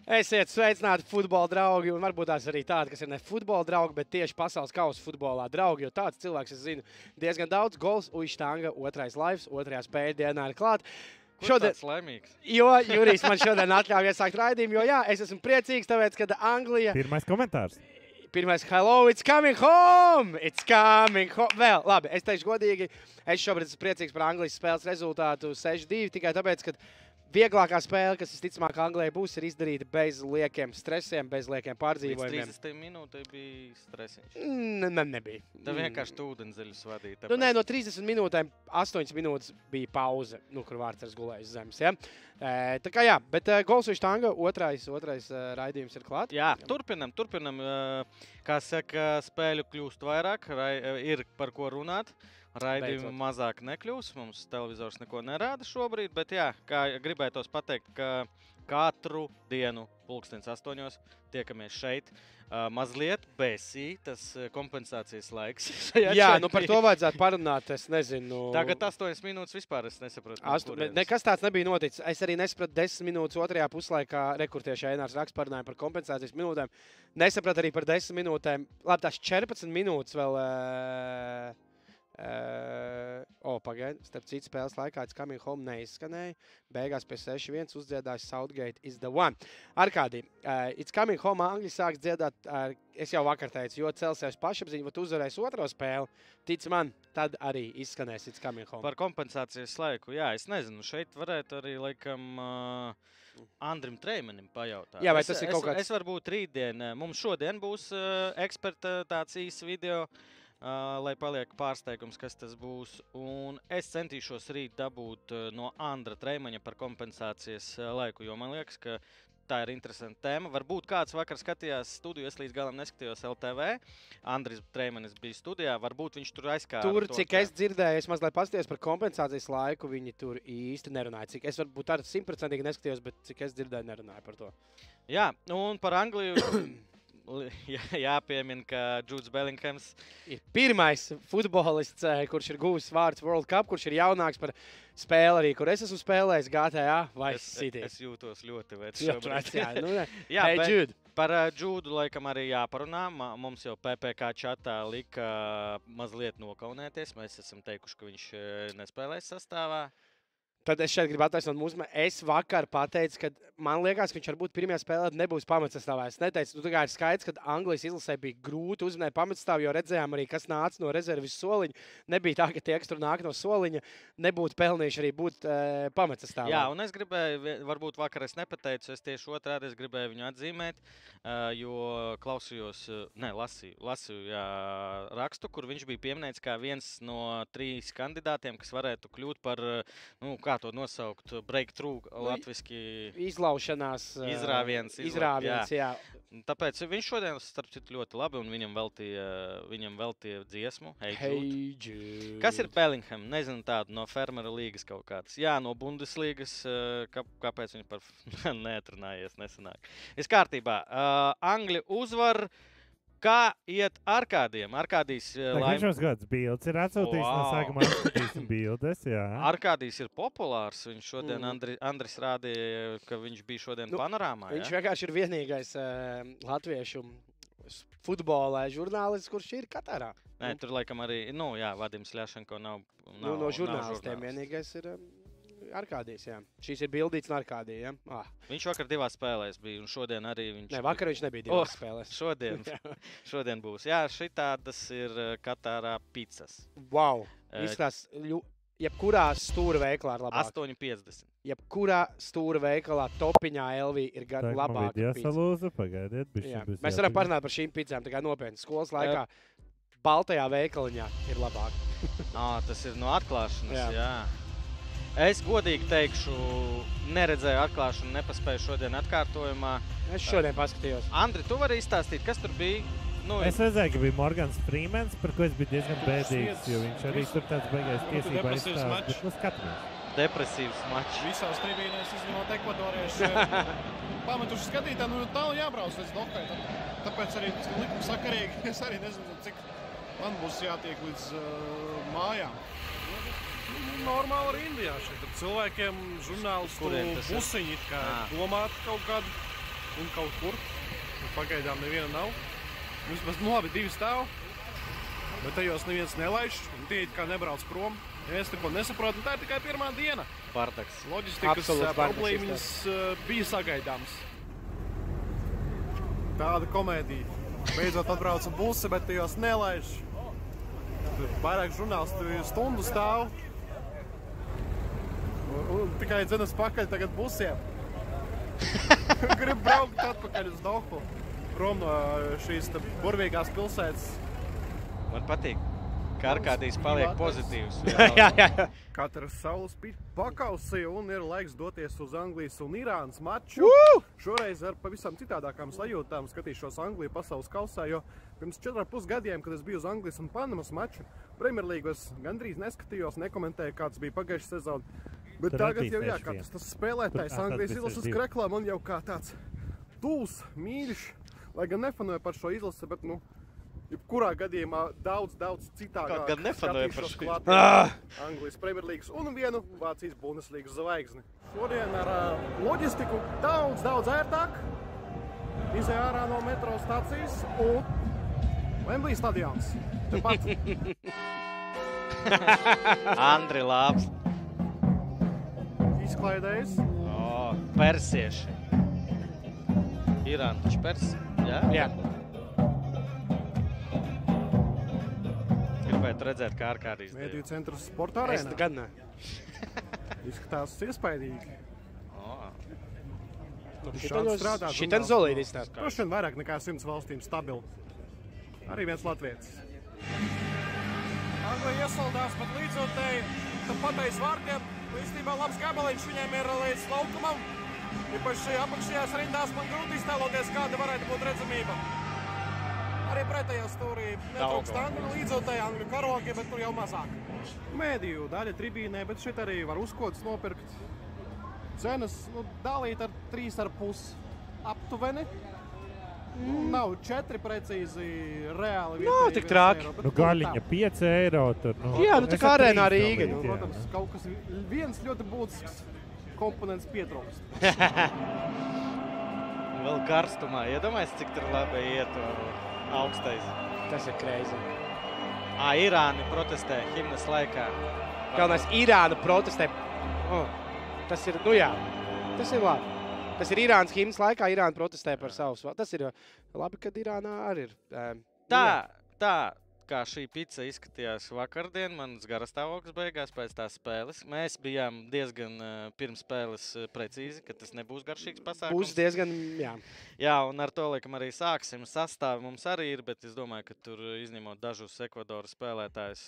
Esiet sveicināti futbola draugi, un varbūt tās arī tādi, kas ir ne futbola draugi, bet tieši pasaules kausa futbolā draugi, jo tāds cilvēks, es zinu, diezgan daudz. Gols, Uištanga, otrais laivs, otrajā spēļu dienā ir klāt. Šodien tāds laimīgs? Jo Jurijs man šodien atļauj iesākt raidījumu, jo jā, es esmu priecīgs, tāpēc, kad Anglija... Pirmais komentārs. Pirmais, hello, it's coming home! It's coming home! Vēl, labi, es teikšu godīgi, es šobrīd esmu priecīgs par Anglijas spēles rezultātu 6-2, tikai tāpēc, ka vieglākā spēle, kas visticamāk Anglijai būs, ir izdarīta bez liekiem stresiem, bez liekiem pārdzīvojumiem. Līdz 30 minūtei bija stresiņš. Nebija. Tā vienkārši tu ūdenzeļus vadīja. Nu, nē, no 30 minūtēm 8 minūtes bija pauze, kur Vārtsars gulēja uz zemes. Ja? Tā kā jā, bet gols Uištanga, otrais raidījums ir klāt. Jā, turpinam. Kā saka, spēļu kļūst vairāk, ir par ko runāt. Raidījumi mazāk nekļūs, mums televizors neko nerāda šobrīd, bet jā, kā gribētos pateikt, ka katru dienu 8:00 tiekamies šeit. Mazliet besī tas kompensācijas laiks. Jā, nu par to vajadzētu parunāt, es nezinu. Tagad 8 minūtes vispār es nesaprotu. Nekas tāds nebija noticis. Es arī nesapratu 10 minūtes otrajā puslaikā, rekurtieši Einārs Raksts parunāja par kompensācijas minūtēm. Nesapratu arī par 10 minūtēm. Labi, tās 14 minūtes vēl... Pagaidi, starp citu spēles laikā It's Coming Home neizskanēja. Beigās pie 6-1 uzdziedājas Southgate is the one. Arkādī, It's Coming Home Angļi sāks dziedāt, es jau vakar teicu, jo celsies pašapziņu, bet uzvarēs otro spēli, tic man, tad arī izskanēs It's Coming Home. Par kompensācijas laiku, jā, es nezinu, šeit varētu arī, laikam, Andrim Treimanim pajautāt. Jā, vai tas ir kaut kāds... Es varbūt rītdien, mums šodien būs eksperta tāds īsts video, lai paliek pārsteigums, kas tas būs. Un es centīšos rīt dabūt no Andra Treimaņa par kompensācijas laiku, jo man liekas, ka tā ir interesanta tēma. Varbūt kāds vakar skatījās studiju, es līdz galam neskatījos LTV. Andris Treimanis bija studijā, varbūt viņš tur aizkāra. Tur, cik es dzirdēju, es mazliet paskatījos par kompensācijas laiku, viņi tur īsti nerunāja. Cik es varbūt arī 100% neskatījos, bet cik es dzirdēju, nerunāju par to. Jā, un par Angliju... Jāpiemina, ka Judes Bellinghams ir pirmais futbolists, kurš ir guvis vārds World Cup, kurš ir jaunāks par spēli arī, kur es esmu spēlējis GTA vai City. Es jūtos ļoti vecs šobrīd. Jā, hey, Jude. Par Judu laikam arī jāparunā. Mums jau PPK čatā lika mazliet nokaunēties. Mēs esam teikuši, ka viņš nespēlēs sastāvā. Tad es šeit gribu attaisnot mūsu. Es vakar pateicu, ka man liekas, ka viņš varbūt pirmajā spēlē nebūs pamatsastāvā. Es neteicu, nu tā kā ir skaidrs, ka Anglijas izlasē bija grūti uzminēt pamatsastāvu, jo redzējām arī, kas nāca no rezerves soliņa. Nebija tā, ka tie, kas tur nāk no soliņa, nebūtu pelnījuši arī būt pamatsastāvā. Jā, un es gribēju, varbūt vakar es nepateicu, es tieši otrādi es gribēju viņu atzīmēt, jo klausījos, lasīju rakstu, kur viņš bija pieminēts kā viens no 3 kandidātiem, kas varētu kļūt par, kā to nosaukt, breakthrough latviski. Izlaušanās. Izrāviens, jā. Tāpēc viņš šodien, starp citu, ļoti labi, un viņam veltīja dziesmu. Hey Jude. Kas ir Bellingham? Nezinu tādu, no Fermera līgas kaut kāds. Jā, no Bundeslīgas, kāpēc viņi par neatrunājies, nesanāk. Viss kārtībā. Angļi uzvar. Kā iet Arkādiem? Arkādijs Viņš gads bildes ir atsūtījis, no sākumā atskatīsim bildes, jā. Arkādijs ir populārs. Viņš šodien, Andris rādīja, ka viņš bija šodien panorāmā. Viņš vienkārši ir vienīgais latviešu futbolā žurnālists, kurš ir Katarā. Nē, tur laikam arī, Vadims Ļašenko nav no žurnālistiem vienīgais ir... Arkādijs, jā. Šīs ir bildīts no Arkādija, jā. Viņš vakar 2 spēlēs bija, un šodien arī viņš... Nē, vakar viņš nebija 2 spēlēs. Šodien būs. Jā, šitādas ir Katārā pizzas. Wow! Izskatās, jebkurā stūra veikalā ir labāk. 8,50. Jebkurā stūra veikalā topiņā LV ir labāk pizza. Pagaidiet, mēs varam parunāt par šīm pizzām, tā kā nopietni. Skolas laikā baltajā veikaliņā ir labāk. Tas ir no atklāšanas, jā. Es godīgi teikšu, neredzēju atklāšanu, nepaspēju šodien atkārtojumā. Es šodien paskatījos. Andri, tu vari izstāstīt, kas tur bija? Es redzēju, ka bija Morgans Freemans, par ko es biju diezgan bēdīgs, jo viņš arī tur tāds beigais tiesībā izstāst, bet skatāmies. Depresīvs mačs. Visās tribīnēs izņemot ekvadorieši pametuši skatītāji, tālu jābrauc līdz Dohai. Tāpēc arī likuma sakarīgi, es arī nezinu, cik man būs jātiek līdz mājām. Normāli arī Indijā šeit. Cilvēkiem žurnālistu busiņi kā domāt kaut kādu un kaut kur. Pagaidām neviena nav. Vismaz labi 2 stāv, bet tajos neviens nelaiž, un tie it kā nebrauc prom. Ja es neko nesaprotu, tā ir tikai pirmā diena. Bardaks. Loģistikas problēmas bija sagaidāms. Tāda komēdija. Beidzot atbrauca busi, bet tajos nelaiž. Vairāk žurnālisti stundu stāv. Un tikai dzenas pakaļ tagad busiem. Grib braukt atpakaļ uz Dohu. Prom no šīs burvīgās pilsētas. Man patīk, ka Arkādijs paliek pozitīvs. Katrs saules spīd pakausī un ir laiks doties uz Anglijas un Irānas maču. Šoreiz ar pavisam citādākām sajūtām skatīšos Angliju pasaules kausā, jo pirms 4,5 gadiem, kad es biju uz Anglijas un Panamas maču, Premjerlīgos gandrīz neskatījos, nekomentēju, kāds bija pagājušā sezona. Bet tagad jau katrs tas spēlētājs Anglijas izlases kreklā man jau kā tāds tūs, mīļš, lai gan nefanoju par šo izlasi, bet, jebkurā gadījumā daudz citādāk skatīšos klāt Anglijas Premjerlīgas un vienu Vācijas Bundeslīgas zvaigzni. Šodien ar loģistiku daudz ērtāk. Izēja ārā no metro stācijas un Wembley stadions. Tepat. Andri labs. Izklaidējis. Persieši. Irāna taču persi, jā? Jā. Gribētu redzēt, kā Arkādijs dēļ. Mēdīju centrs sporta arēnā. Es gan ne. Izskatās iespaidīgi. Šitāns solīdi izstāst. Droši vien vairāk nekā 100 valstīm stabili. Arī viens latvietis. Anglija iesaldās pat līdzotēji, tad pateiz vārtiem. Īstenībā labs gabaliņš viņiem ir līdz laukumam. Īpaši apakšējās rindās man grūti iztēloties, kāda varētu būt redzamība. Arī pretējā stūrī netrūkst angļu līdzotēji, angļu karogi, bet tur jau mazāk. Mēdīju daļa tribīnē, bet šeit arī var uzkodas nopirkt. Cenas dalīt ar 3,5 aptuveni. Nav 4 precīzi reāli. Nav tik traki. Gaļiņa 5 eiro tur. Jā, tā kā arēnā Rīga. Protams, kaut kas viens ļoti būtisks komponents pietrūkst. Vēl karstumā. Iedomājies, cik tur labi iet augstais. Tas ir crazy. Irāni protestē himnas laikā. Galvenais, Irāna protestē. Tas ir, tas ir labi. Tas ir Irānas himnas laikā, Irāna protestē par savus. Tas ir labi, kad Irānā arī ir. Tā, kā šī pica izskatījās vakardien, mans garastāvoklis beigās pēc tās spēles. Mēs bijām diezgan pirms spēles precīzi, ka tas nebūs garšīgs pasākums. Būs diezgan, jā. Jā, un ar to laikam arī sāksim. Sastāvi mums arī ir, bet es domāju, ka tur izņemot dažus Ekvadoras spēlētājus,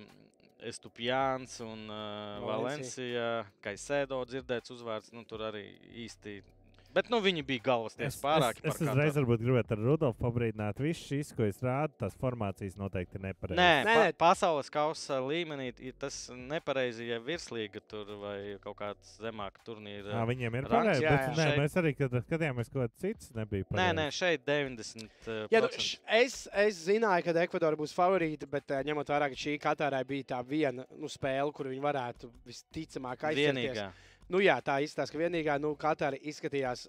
Estupjāns un Valencija, Kaisēdo dzirdēts uzvārds, tur arī īsti. Bet viņi bija galvasties pārāki par katru. Es uzreiz varbūt gribētu ar Rudolfu pabrīdināt. Viss šis, ko es rādu, tās formācijas noteikti ir nepareizi. Nē, pasaules kausa līmenī tas nepareizi, ja virslīga tur vai kaut kāds zemāka turnīra. Viņiem ir pareizi, bet nē, mēs arī, kad skatījāmies kaut kāds cits, nebija pareizi. Nē, šeit 90%. Jā, es zināju, ka Ekvadora būs favorīta, bet ņemot vērā, ka šī Katārai bija tā viena spēle, kur viņi varētu visticamāk aizsarties. Vienīgā. Jā, tā izskatās, ka vienīgā, Katāra izskatījās,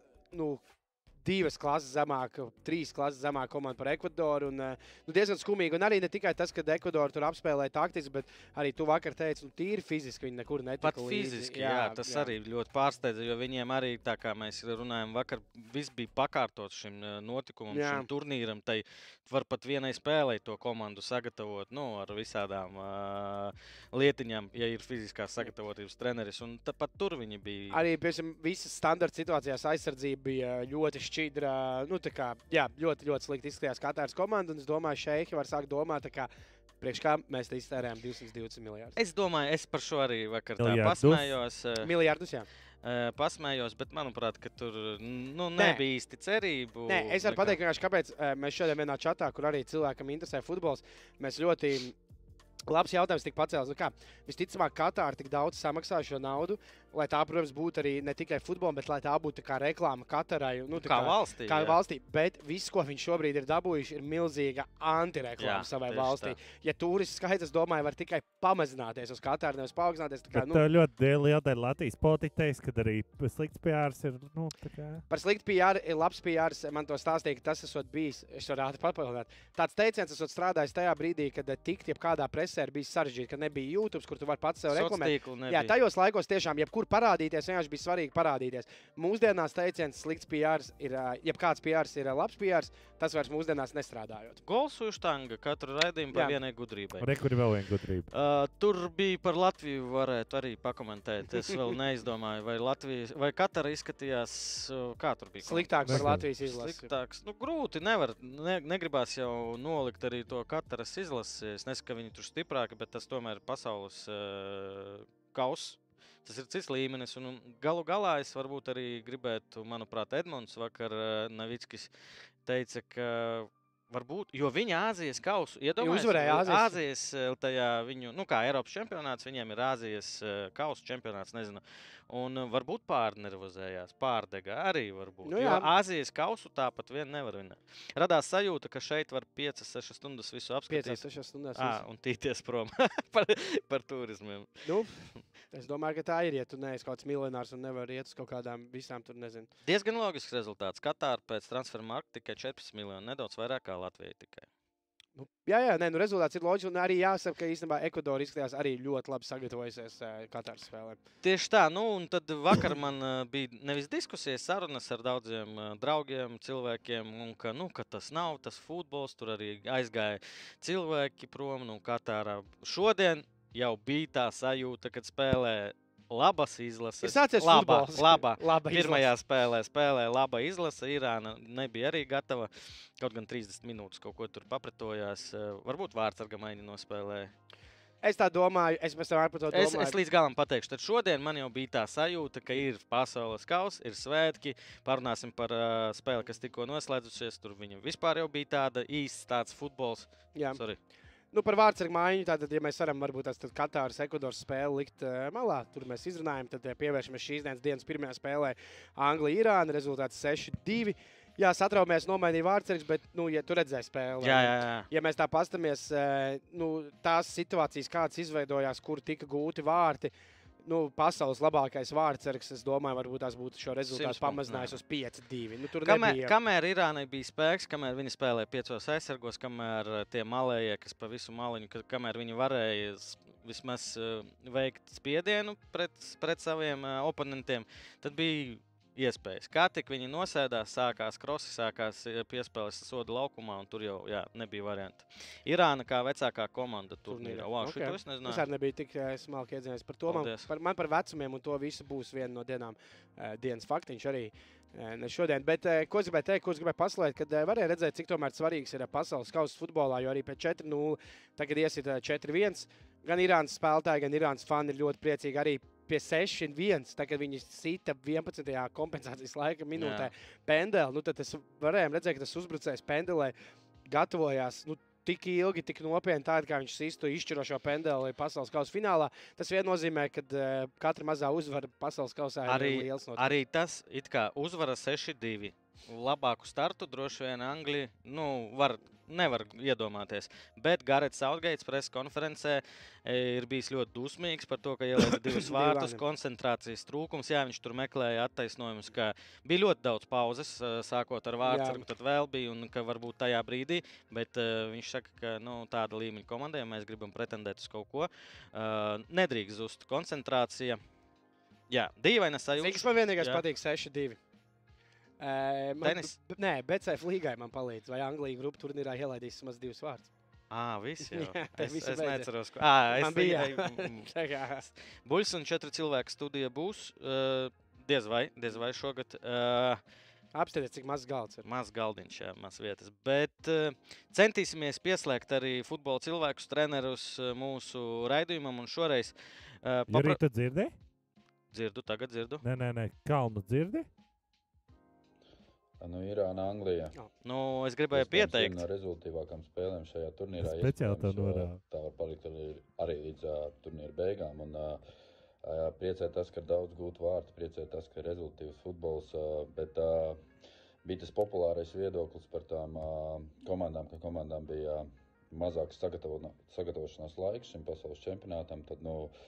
2 klases zemāk, 3 klases zemāk komanda par Ekvadoru. Un, diezgan skumīgi. Un arī ne tikai tas, ka Ekvadoru tur apspēlēja taktiski, bet arī tu vakar teici, tīri fiziski viņi nekur netika līdzi. Pat fiziski, jā, tas arī ļoti pārsteidza, jo viņiem arī, tā kā mēs runājam vakar, viss bija pakārtots šim notikumam, šim turnīram. Tai var pat vienai spēlei to komandu sagatavot, ar visādām lietiņām, ja ir fiziskās sagatavotības treneris. Un pat tur viņi bija. Arī, piemēram, visas standarta situācijās aizsardzība bija ļoti šķidra, ļoti slikti izskatījās Katāras komanda, un es domāju, šeihi var sākt domāt, priekš kā mēs te iztērējām 220 miljārdus. Es domāju, es par šo arī vakar tā pasmējos. Miljārdus, jā. Pasmējos, bet manuprāt, ka tur nebija īsti cerību. Nē, es varu pateikt, kāpēc mēs šodien vienā čatā, kur arī cilvēkam interesē futbols, mēs ļoti labs jautājums tika pacēlis. Visticamāk, Katāra tik daudz samaksā šo naudu, lai tā, protams, būtu arī ne tikai futbola, bet lai tā būtu kā reklāma Katarai. Nu, Kā valstī. Kā valstī, bet viss, ko viņš šobrīd ir dabūjuši, ir milzīga antireklāma savai valstī. Tā. Ja turistu skaits, es domāju, var tikai pamazināties uz Kataru, nevis paaugstināties. Bet ļoti liela daļa Latvijas politiķis, kad arī slikts PRs ir, nu, tā kā... Par sliktu PR ir labs PRs. Man to stāstīja, ka tas esot bijis, es varu ātri papildināt. Tāds teiciens esot strādājis tajā brīdī, kad tikt jebkādā presē ir bijis sarežģīti, kad nebija YouTube, kur tu vari pats sev reklamēt. Jā, tajos laikos tiešām jebkur parādīties, vienkārši bija svarīgi parādīties. Mūsdienās teiciens slikts PRs ir, jebkāds PRs ir labs PRs, tas vairs mūsdienās nestrādājot. Gols uštanga katru raidījumu par vienai gudrībai. Kur ir vēl viena gudrība? Tur bija par Latviju varētu arī pakomentēt. Es vēl neizdomāju, vai Katara izskatījās, kā tur bija. Sliktāk par Latvijas izlasi. Sliktāks. Nu, grūti, negribās jau nolikt arī to Kataras izlasi. Es nesaku, ka viņi tur stiprāki, bet tas tomēr ir pasaules kauss. Tas ir cits līmenis, un galu galā es varbūt arī gribētu, manuprāt, Edmunds vakar Navickis teica, ka varbūt, jo viņa Āzijas kausu, uzvarēja Āzijas tajā viņu, nu kā Eiropas čempionāts, viņiem ir Āzijas kausu čempionāts, nezinu, un varbūt pārnervozējās, pārdega arī varbūt, jo Āzijas kausu tāpat vien nevar vinēt. Radās sajūta, ka šeit var 5-6 stundas visu apskatīt. 5-6 stundas visu. Un tīties prom par turismiem. Nu, es domāju, ka tā ir, ja tu neesi kaut kāds miljonārs un nevar iet uz kaut kādām visām tur, nezinu. Diezgan logisks rezultāts. Katāra pēc transfermarkta tikai 14 miljoni, nedaudz vairāk kā Latvijai tikai. Rezultāts ir loģisks, un arī jāsaka, ka īstenībā Ekvadora izskatījās arī ļoti labi sagatavojusies Katāras spēlēm. Tieši tā, un tad vakar man bija nevis diskusijas, sarunas ar daudziem draugiem, cilvēkiem, un ka tas nav tas futbols, tur arī aizgāja cilvēki prom, Katārā. Šodien jau bija tā sajūta, kad spēlē labas izlases. Ir sācies futbols. Laba pirmajā spēlē laba izlase. Irāna nebija arī gatava. Kaut gan 30 minūtes kaut ko tur papretojās. Varbūt Vārtsarga maiņa nospēlēja. Es tā domāju. Es līdz galam pateikšu. Tad šodien man jau bija tā sajūta, ka ir pasaules kauss, ir svētki. Parunāsim par spēli, kas tikko noslēdzusies. Tur viņam vispār jau bija tāda īsts tāds futbols. Jā. Sorry. Nu, par Vārtsargu mājiņu, tātad, ja mēs varam varbūt tās Katāras, Ekvadoras spēli likt malā, tur mēs izrunājam, tad pievēršamies šīs dienas pirmajā spēlē Anglija, Irāna, rezultāts 6-2. Jā, satraumies, nomainīja Vārtsargs, bet, ja tu redzēji spēli. Jā. Ja mēs tā pastamies, tās situācijas, kādas izveidojās, kur tika gūti vārti, pasaules labākais Vārtsargs, es domāju, varbūt tās būtu šo rezultātu pamazinājis uz 5-2. Kamēr Irānai bija spēks, kamēr viņi spēlēja 5 aizsargos, kamēr tie malējie, kas pa visu maliņu, kamēr viņi varēja vismaz veikt spiedienu pret saviem oponentiem, tad bija iespējas. Kā tik viņi nosēdās, sākās krosi, sākās piespēles soda laukumā, un tur jau nebija varianti. Irāna kā vecākā komanda turnīrā. Šito es nezināju. Es arī nebiju tik smalki iedzinies par to. Man par vecumiem un to visu būs viena no dienas faktiņš arī. Ne šodien, bet ko es gribēju teikt, ko es gribēju paslēgt, kad varēja redzēt, cik tomēr svarīgs ir pasaules kausa futbolā, jo arī pēc 4-0 tagad iesit 4-1. Gan Irānas spēlētāji, gan Irānas fani ir ļoti priecīgi arī pie 6-1, tagad viņi sita 11. kompensācijas laika minūtē pendeli. Tad varējām redzēt, ka tas uzbrucējs pendelē gatavojās tik ilgi, tik nopietni tādi, kā viņš sistu izšķirošo pendeli pasaules kausa finālā. Tas vien nozīmē, ka katra mazā uzvara pasaules kausā ir liels notikums. Arī tas it kā uzvara 6-2. Labāku startu droši vien Anglija, nevar iedomāties. Bet Garets Southgates preses konferencē ir bijis ļoti dusmīgs par to, ka ielaida 2 vārtus, koncentrācijas trūkums. Jā, viņš tur meklēja attaisnojumus, ka bija ļoti daudz pauzes, sākot ar Vārtsargu, tad vēl bija, un ka varbūt tajā brīdī, bet viņš saka, ka tāda līmeņa komandai, ja mēs gribam pretendēt uz kaut ko, nedrīkst zust koncentrācija. Jā, dīvaina sajūta. Cik man vienīgais patīk 6-2. Nē, BCF līgai man palīdz. Vai Anglija grupu turnīrā ielaidīs maz 2 vārdus? Viss jau. Jā, es neceros. Man bija. Buļs un 4 cilvēku studija būs. Diez vai šogad. Apstāties, cik mazs galds ir. Mazs galdiņš, jā, mazs vietas. Bet centīsimies pieslēgt arī futbola cilvēkus, trenerus mūsu raidījumam. Un šoreiz... Jurī, tu dzirdi? Tagad dzirdu. Nē. Kalnu dzirdi? Irāna, Anglija. Es gribēju pieteikt. Viena no rezultīvākām spēlēm šajā turnīrā. Speciāli to norāda. Tā var palikt arī līdz turnīra beigām. Un Priecē tas, ka ir daudz gūt vārtu, priecē tas, ka ir rezultīvs futbols, bet bija tas populārais viedoklis par tām komandām, ka komandām bija mazāks sagatavošanās laiks šim pasaules čempionātam, tad,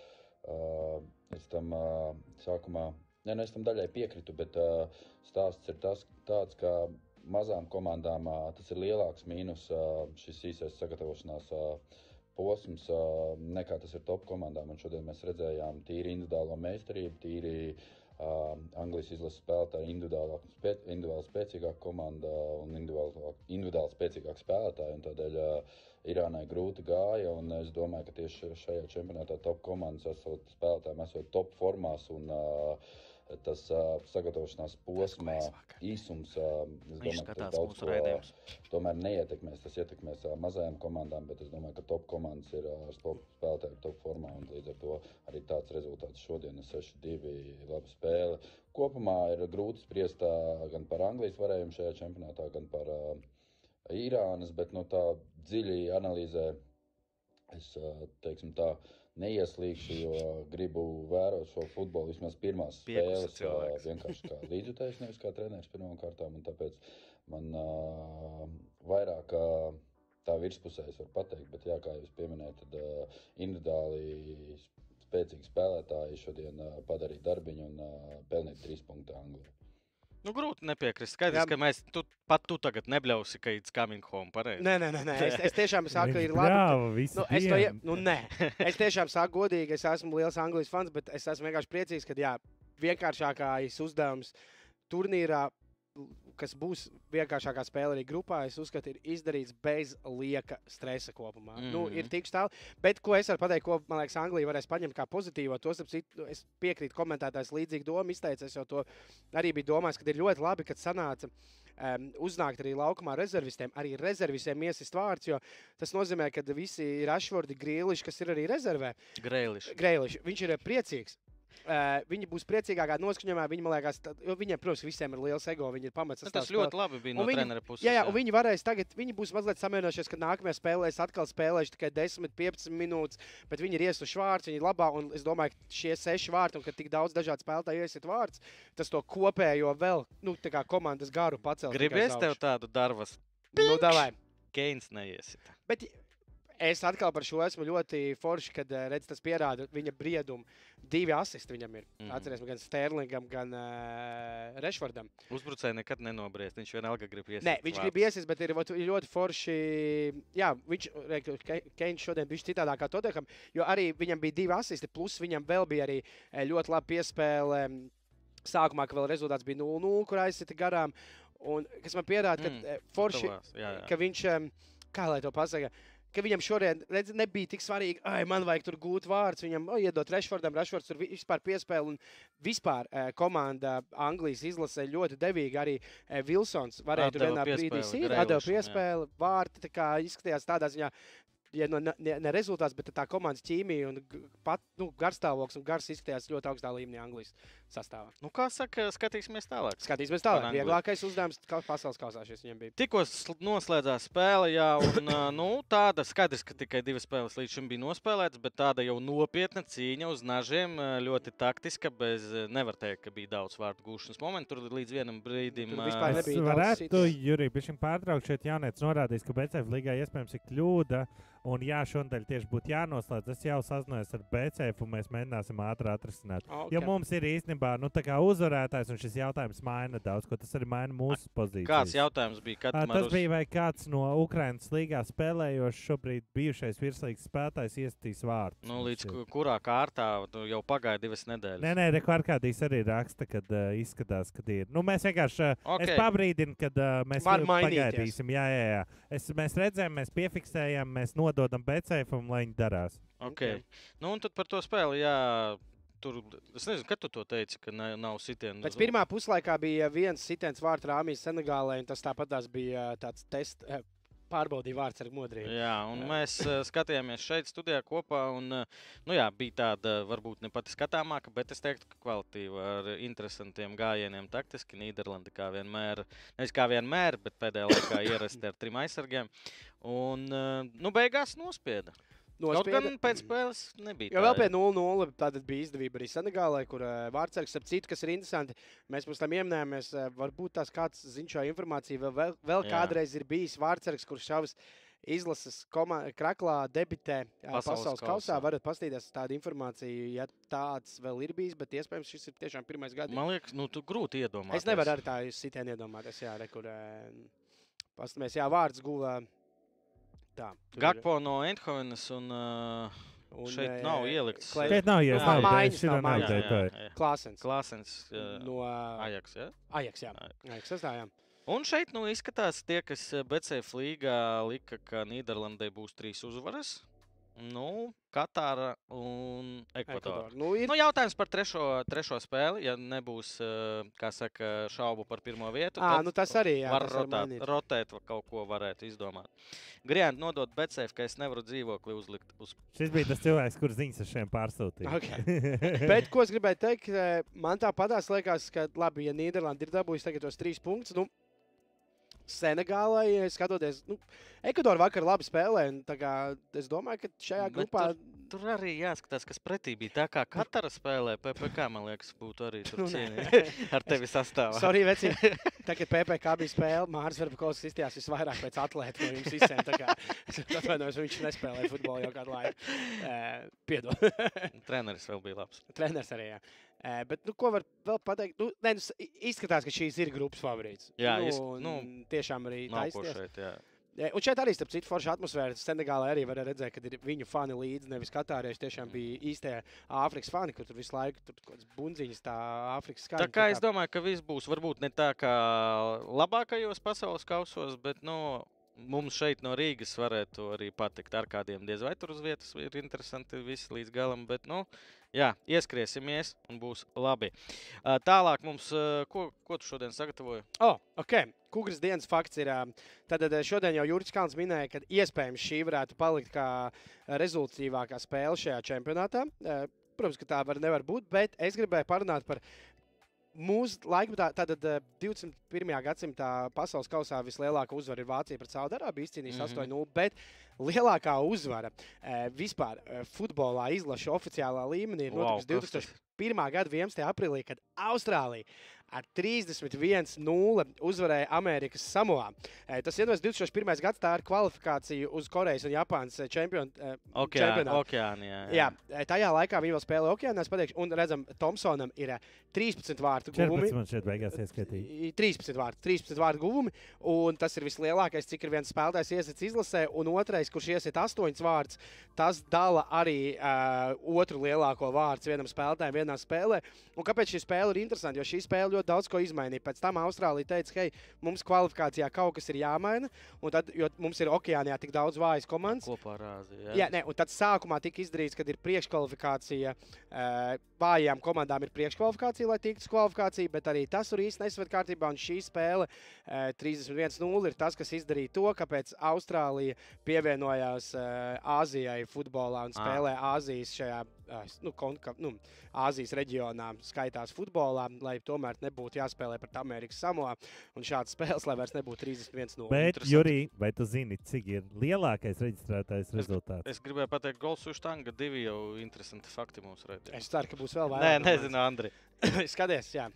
es tam sākumā, es tam daļai piekritu, bet stāsts ir tāds, ka mazām komandām tas ir lielāks mīnus šis īsais sagatavošanās posms, nekā tas ir top komandām. Un šodien mēs redzējām tīri individuālo meistarību, tīri Anglijas izlases spēlētāji individuāli spēcīgāka komanda un individuāli spēcīgāk spēlētāji. Un tādēļ Irānai grūti gāja, un es domāju, ka tieši šajā čempionātā top komandas spēlētājiem esot top formās un tas sagatavošanās posmā īsums, es domāju, ka tas daudz ko tomēr neietekmēs. Tas ietekmēs mazajām komandām, bet es domāju, ka top komandas ir spēlētāji top formā, un līdz ar to arī tāds rezultāts šodien ir 6-2 laba spēle. Kopumā ir grūti spriest gan par Anglijas varējumu šajā čempionātā, gan par Irānas, bet tā dziļi analīzē es, teiksim tā, neieslīgšu, jo gribu vērot šo futbolu vismaz pirmās spēles vienkārši kā līdzjutējs, nevis kā treneris pirmām kārtām, un tāpēc man vairāk tā virspusējas var pateikt, bet jā, kā jūs pieminējat, tad individuāli spēcīgi spēlētāji šodien padarīja darbiņu un pelnīja 3 punktu Anglijā. Grūti nepiekrist. Skaidrs, ka tu tagad nebļausi, ka it's coming home, pareizi. Nē. Es tiešām saku, ka ir labi. Es tiešām saku godīgi, es esmu liels Anglijas fans, bet es esmu vienkārši priecīgs, ka vienkāršākais uzdevums turnīrā, kas būs vienkāršākā spēle arī grupā, es uzskatu, ir izdarīts bez lieka stresa kopumā. Ir tikš tālu, bet ko es varu pateikt, ko, man liekas, Anglija varēs paņemt kā pozitīvo, es piekrītu komentētājs līdzīgi domu izteicies, jo to arī bija domājis, ka ir ļoti labi, kad sanāca uznākt arī laukumā rezervistiem, arī rezervistiem iesist vārds, jo tas nozīmē, ka visi Rashfordi, Grealish, kas ir arī rezervē. Grealish. Viņš ir priecīgs. Viņi būs priecīgākā noskaņojumā, viņi, man liekas, jo viņiem, protams, visiem ir liels ego, viņi ir pamatsastāvs. Tas ļoti labi bija no trenera puses. Jā, un viņi varēs tagad, viņi būs mazliet samierinojušies, ka nākamajā spēlēs atkal spēlēšu tikai 10-15 minūtes, bet viņi ir iesuši vārds, viņi ir labā, un es domāju, ka šie 6 vārti, un ka tik daudz dažādu spēlētāju iesiet vārds, tas to kopējo vēl, tā kā komandas garu pacelt. Gribies tev tādu darvas? Davai. Keins neiesit. Bet es atkal par šo esmu ļoti forši, kad redz, tas pierāda viņa briedumu. 2 asisti viņam ir. Atcerēsim gan Sterlingam, gan Rashfordam. Uzbrucēji nekad nenobriest, viņš vienalga grib iesist. Nē, viņš grib iesist, bet ir ļoti forši. Jā, Keins šodien bija citādāk kā Tottenham, jo arī viņam bija 2 asisti, plus viņam vēl bija arī ļoti labi piespēle. Sākumā, ka vēl rezultāts bija 0-0, kur aizsita garām. Un kas man pierāda, ka forši, ka viņš, kā lai to pasaka, ka viņam šodien nebija tik svarīgi, man vajag tur gūt vārds, viņam iedot Rashfordam, Rashfords tur vispār piespēle, un vispār komanda Anglijas izlasē ļoti devīgi, arī Wilsons varēja tur vienā brīdī atdeva piespēle, vārti, tā kā izskatījās tādā ziņā, ja ne rezultāts, bet tā komandas ķīmija un garstāvoklis un gars izskatījās ļoti augstā līmenī Anglijas sastāvā. Kā saka, skatīsimies tālāk. Skatīsimies tālāk. Vieglākais uzdevums pasaules kausā šis viņam bija. Tikko noslēdzās spēle, jā, un tāda skaidrs, ka tikai 2 spēles līdz šim bija nospēlētas, bet tāda jau nopietna cīņa uz nažiem, ļoti taktiska, nevar teikt, ka bija daudz vārtu gūšanas momentu, tur līdz vienam brīdim. Es varētu, Jurij, pēc šim pārtraukt šeit jaunietis norādījis, ka BCF līgā iespējams ir kļūda. Un jā, šodien tieši būtu jānoslēdz. Es jau sazinājos ar BCF, un mēs mēģināsim ātri atrisināt. Okay. Jo mums ir īstenībā tā kā uzvarētājs, un šis jautājums maina daudz, ko tas arī maina mūsu pozīcijas. Kāds jautājums bija? Tas bija, vai kāds no Ukrainas līgā spēlējošs šobrīd bijušais virslīgas spēlētājs iestīs vārds. Līdz kurā kārtā jau pagāja 2 nedēļas. Nē, Rekordkādīs arī raksta, kad izskatās, kad ir. Mēs vienkārši, es pabrīdinu, kad mēs pagaidīsim. Jā. Mēs redzējām, mēs piefiksējām, mēs nododam BCF-am, lai viņi darās. Okay. Un tad par to spēli, jā, tur, es nezinu, kad tu to teici, ka nav sitienu. Pēc pirmā puslaikā bija 1 sitiens vārtu Rāmijas Senegālē, un tas tāpatās bija tāds tests. Pārbaudīja vārds ar modrību. Jā, un mēs skatījāmies šeit studijā kopā, un, bija tāda, varbūt ne pati skatāmāka, bet es teiktu, ka kvalitīva ar interesantiem gājieniem taktiski. Nīderlanda kā vienmēr, nevis kā vienmēr, bet pēdējā laikā ierasti ar 3 aizsargiem. Un, beigās nospieda. Kaut gan pēc spēles nebija. Jo vēl pie 0-0 tātad bija izdevība arī Senegālai, kur Vārtsargs, ap citu, kas ir interesanti, mēs mums tam ieminējāmies, varbūt tās kāds zina šo informāciju, vēl kādreiz ir bijis Vārtsargs, kurš šavas izlases kraklā debitē pasaules kausā. Varat pastīties tādu informāciju, ja tāds vēl ir bijis, bet iespējams šis ir tiešām pirmais gads. Man liekas, tu grūti iedomāties. Es nevaru arī tā sitienu iedomāties, jā, kur pastamies, jā, Vārts guva tā. Gakpo no Eindhovenas un šeit nav ielikts. Šeit nav ielikts. Klāsens no Ajax, jā? Ajax, jā. Ajax sastājām. Un šeit izskatās tie, kas BCF līgā lika, ka Nīderlandē būs 3 uzvaras. Katāra un Ekvadora. Jautājums par trešo spēli, ja nebūs, kā saka, šaubu par pirmo vietu. Tas arī, jā. Var rotēt, kaut ko varētu izdomāt. Grianti nodot BCF, ka es nevaru dzīvokli uzlikt uz... Šis bija tas cilvēks, kur ziņas ar šiem pārsūtīja. Okay. Bet, ko es gribēju teikt, man tāpatās liekas, ka labi, ja Nīderlanda ir dabūjusi tagad tos 3 punktus, Senegālai, skatoties, Ekvadora vakar labi spēlē, un tā kā es domāju, ka šajā grupā... Tur arī jāskatās, kas pretī bija. Tā kā Katara spēlē, PPK, man liekas, būtu arī tur cienīgi ar tevi sastāvā. Sorry, veci, tā, kad PPK bija spēle, Māris Verbakovs izstījās visvairāk pēc atlēta no jums visiem, tā kā es atvainojos, viņš nespēlēja futbolu jau kādu laiku. Piedod. Treneris vēl bija labs. Treneris arī, jā. Bet, ko var vēl pateikt? Izskatās, ka šīs ir grupas favorīts. Jā, tiešām arī taisties. Šeit, jā. Un šeit arī, starp citu, forša atmosfēra. Senegālē arī var redzēt, ka ir viņu fani līdzi, nevis katārieši. Tiešām bija īstie Āfrikas fani, kur tur visu laiku tur kāds bundziņas, tā Āfrikas skaņa. Tā kā es domāju, ka viss būs varbūt ne tā kā labākajos pasaules kausos, bet, mums šeit no Rīgas varētu arī patikt ar kādiem diez vai tur uz vietas. Ir interesanti visi līdz galam, bet, jā, ieskriesimies un būs labi. Tālāk mums, ko tu šodien sagatavoji? Ok. Kugras dienas fakts ir, tad šodien jau Jurģis Kalns minēja, ka iespējams šī varētu palikt kā rezultīvākā spēle šajā čempionātā. Protams, ka tā nevar būt, bet es gribēju parunāt par mūsu laikmetā, tātad 21. gadsimtā pasaules kausā vislielākā uzvara ir Vācija pret Saudarābiju, izcīnījis 8-0, bet lielākā uzvara vispār futbolā izlaša oficiālā līmenī ir notikusi 2001. gada 11. aprīlī, kad Austrālija ar 31-0 uzvarēja Amerikas Samoā. Tas iedvās 2001. gads, tā ir kvalifikācija uz Korejas un Japānas čempionātu. Okeānā, jā. Tajā laikā viņi vēl spēlē okeānā, un redzam, Tomsonam ir 13 vārtu guvumi. 14 man šeit beigās ieskatīja. 13 vārtu guvumi, un tas ir vislielākais, cik ir viens spēlētājs iesits izlasē, un otrais, kurš iesit 8 vārtus, tas dala arī otru lielāko vārds vienam spēlētājam vienā spēlē. Un kāpēc šī spēle ir interesanta? Jo šī spēle ļoti daudz ko izmainīja. Pēc tam Austrālija teica, hei, mums kvalifikācijā kaut kas ir jāmaina, un tad, jo mums ir okeānijā tik daudz vājas komandas. Kopā ar Āziju, jā, un tad sākumā tika izdarīts, kad ir priekškvalifikācija, vājām komandām ir priekškvalifikācija, lai tiktu uz kvalifikāciju, bet arī tas tur īsti nesaved kārtībā, un šī spēle 31-0 ir tas, kas izdarīja to, kāpēc Austrālija pievienojās Āzijai futbolā un spēlē Āzijas šajā Āzijas reģionā skaitās futbolā, lai tomēr nebūtu jāspēlē pret Amerikas Samoā, un šāds spēles, lai vairs nebūtu 31-0. Bet, Jurī, vai tu zini, cik ir lielākais reģistrētais rezultāts? Es gribēju pateikt, gols uz štanga 2 jau interesanti fakti mums redz. Es ceru, ka būs vēl vairāk. Nē, nezinu, Andri. Skaties, jā.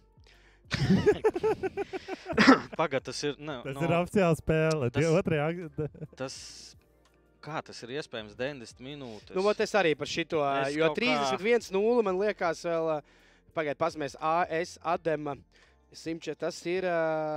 Pagad, tas ir... Tas ir oficiāla spēle. Kā tas ir iespējams 90 minūtes? Es arī par šito, jo 31-0 man liekas vēl, pagaid, pasmēs, AS Adema 100, tas ir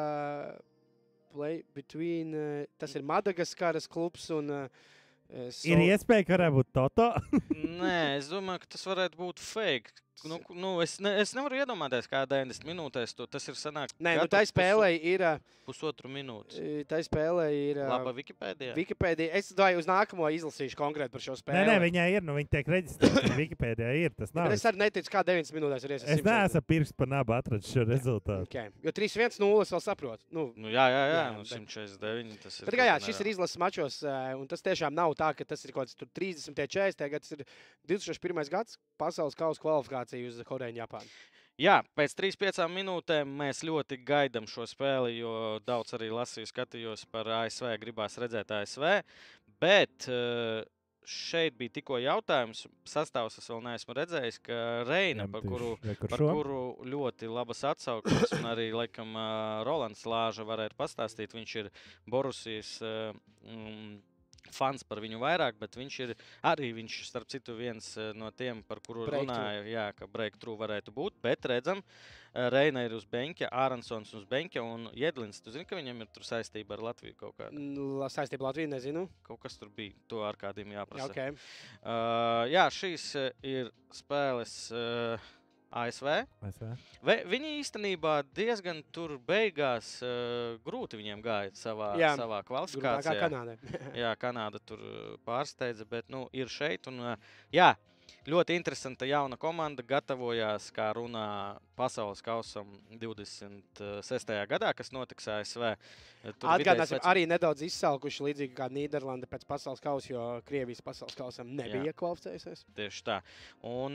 play between, tas ir Madagaskaras klubs un... Ir iespēja, ka varētu būt Toto? Nē, es domāju, ka tas varētu būt fake. Es nevaru iedomāties, kā 90 minūtēs tas ir sanāk. Nē, tā spēlē ir... Pusotru minūtes. Tā spēlē ir... Laba Wikipēdijā? Wikipēdijā. Es domāju, uz nākamo izlasīšu konkrēti par šo spēli. Nē, viņai ir, viņa tiek reģistrēta. Wikipēdijā ir, tas nav. Es arī neticu, kā 90 minūtēs ir iesaistīts. Es neesmu pirks pa nabu atradis šo rezultātu. Okay. Jo 3-1-0 es vēl saprotu. Jā, 149 tas ir. Bet kā jā, šis ir izlases mačos, un tas tiešām nav tā, ka tas ir kaut kas 30, 40, tas ir 2001. gads pasaules kausa kvalifikācija uz Koreju un Japānu. Jā, pēc 3-5 minūtēm mēs ļoti gaidām šo spēli, jo daudz arī lasīju, skatījos par ASV, gribās redzēt ASV, bet šeit bija tikko jautājums, sastāvs es vēl neesmu redzējis, ka Reina, par kuru ļoti labas atsauksmes, un arī, laikam, Rolands Lāža varētu pastāstīt, viņš ir Borusijas fans par viņu vairāk, bet viņš ir arī, starp citu, viens no tiem, par kuru runāja, jā, ka breakthrough varētu būt, bet redzam, Reina ir uz beņķa, Āronsons uz beņķa un Jedlins. Tu zini, ka viņam ir tur saistība ar Latviju kaut kāda? Saistība ar Latviju, nezinu. Kaut kas tur bija, to ar kādiem jāprasa. Okay. Jā, šīs ir spēles ASV. Viņi īstenībā diezgan tur beigās grūti viņiem gāja savā kvalifikācijā. Kā Kanādai. Jā, Kanāda tur pārsteidza, bet ir šeit. Un, jā, ļoti interesanta jauna komanda gatavojās, kā runā pasaules kausam 26. gadā, kas notiks ASV. Atgādāsim, arī nedaudz izsalkuši līdzīgi kā Nīderlanda pēc pasaules kausa, jo Krievijas pasaules kausam nebija kvalificējusies. Tieši tā. Un,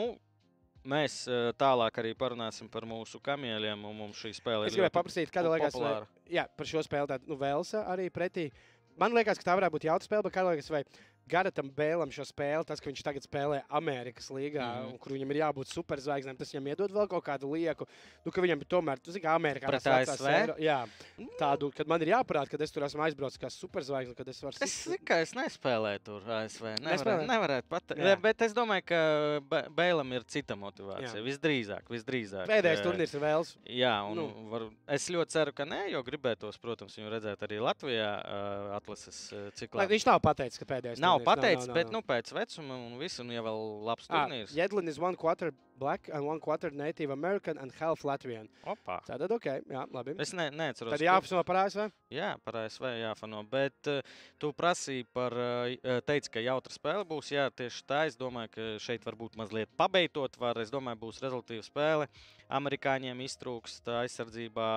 mēs tālāk arī parunāsim par mūsu kamieļiem, un mums šī spēle ir ļoti populāra. Es gribēju paprasīt, kāda liekas, par šo spēli tāda, Velsa arī pretī. Man liekas, ka tā varētu būt jautra spēle, bet kāda liekas, vai Garatam Bēlam šo spēli, tas, ka viņš tagad spēlē Amerikas līgā, un kur viņam ir jābūt superzvaigznēm, tas viņam iedod vēl kaut kādu lieku, ka viņam tomēr, tu zini, kā Amerikā. Pret ASV? Jā, tādu, kad man ir jāparāda, kad es tur esmu aizbraucis kā superzvaigzne, kad es varu... Es nespēlēju tur ASV, nevarētu pateikt, bet es domāju, ka Bēlam ir cita motivācija, visdrīzāk. Pēdējais turnīrs ir Vēls. Jā, un es ļoti ceru, ka ne, jo gribētos, protams, viņu redzēt arī Latvijā atlases ciklā. Viņš nav pateicis, ka pēdējais nav pateicis, bet pēc vecuma un visu, un jau vēl labs turnīrs. Jedlin is 1/4 black and 1/4 Native American and half Latvian. Opa. Tātad ok, jā, labi. Es neatceros. Tad jāfano par ASV? Jā, par ASV jāfano, bet tu prasīji teici, ka jautra spēle būs, jā, tieši tā, es domāju, ka šeit varbūt mazliet pabeitot var, es domāju, būs rezultīva spēle. Amerikāņiem iztrūkst aizsardzībā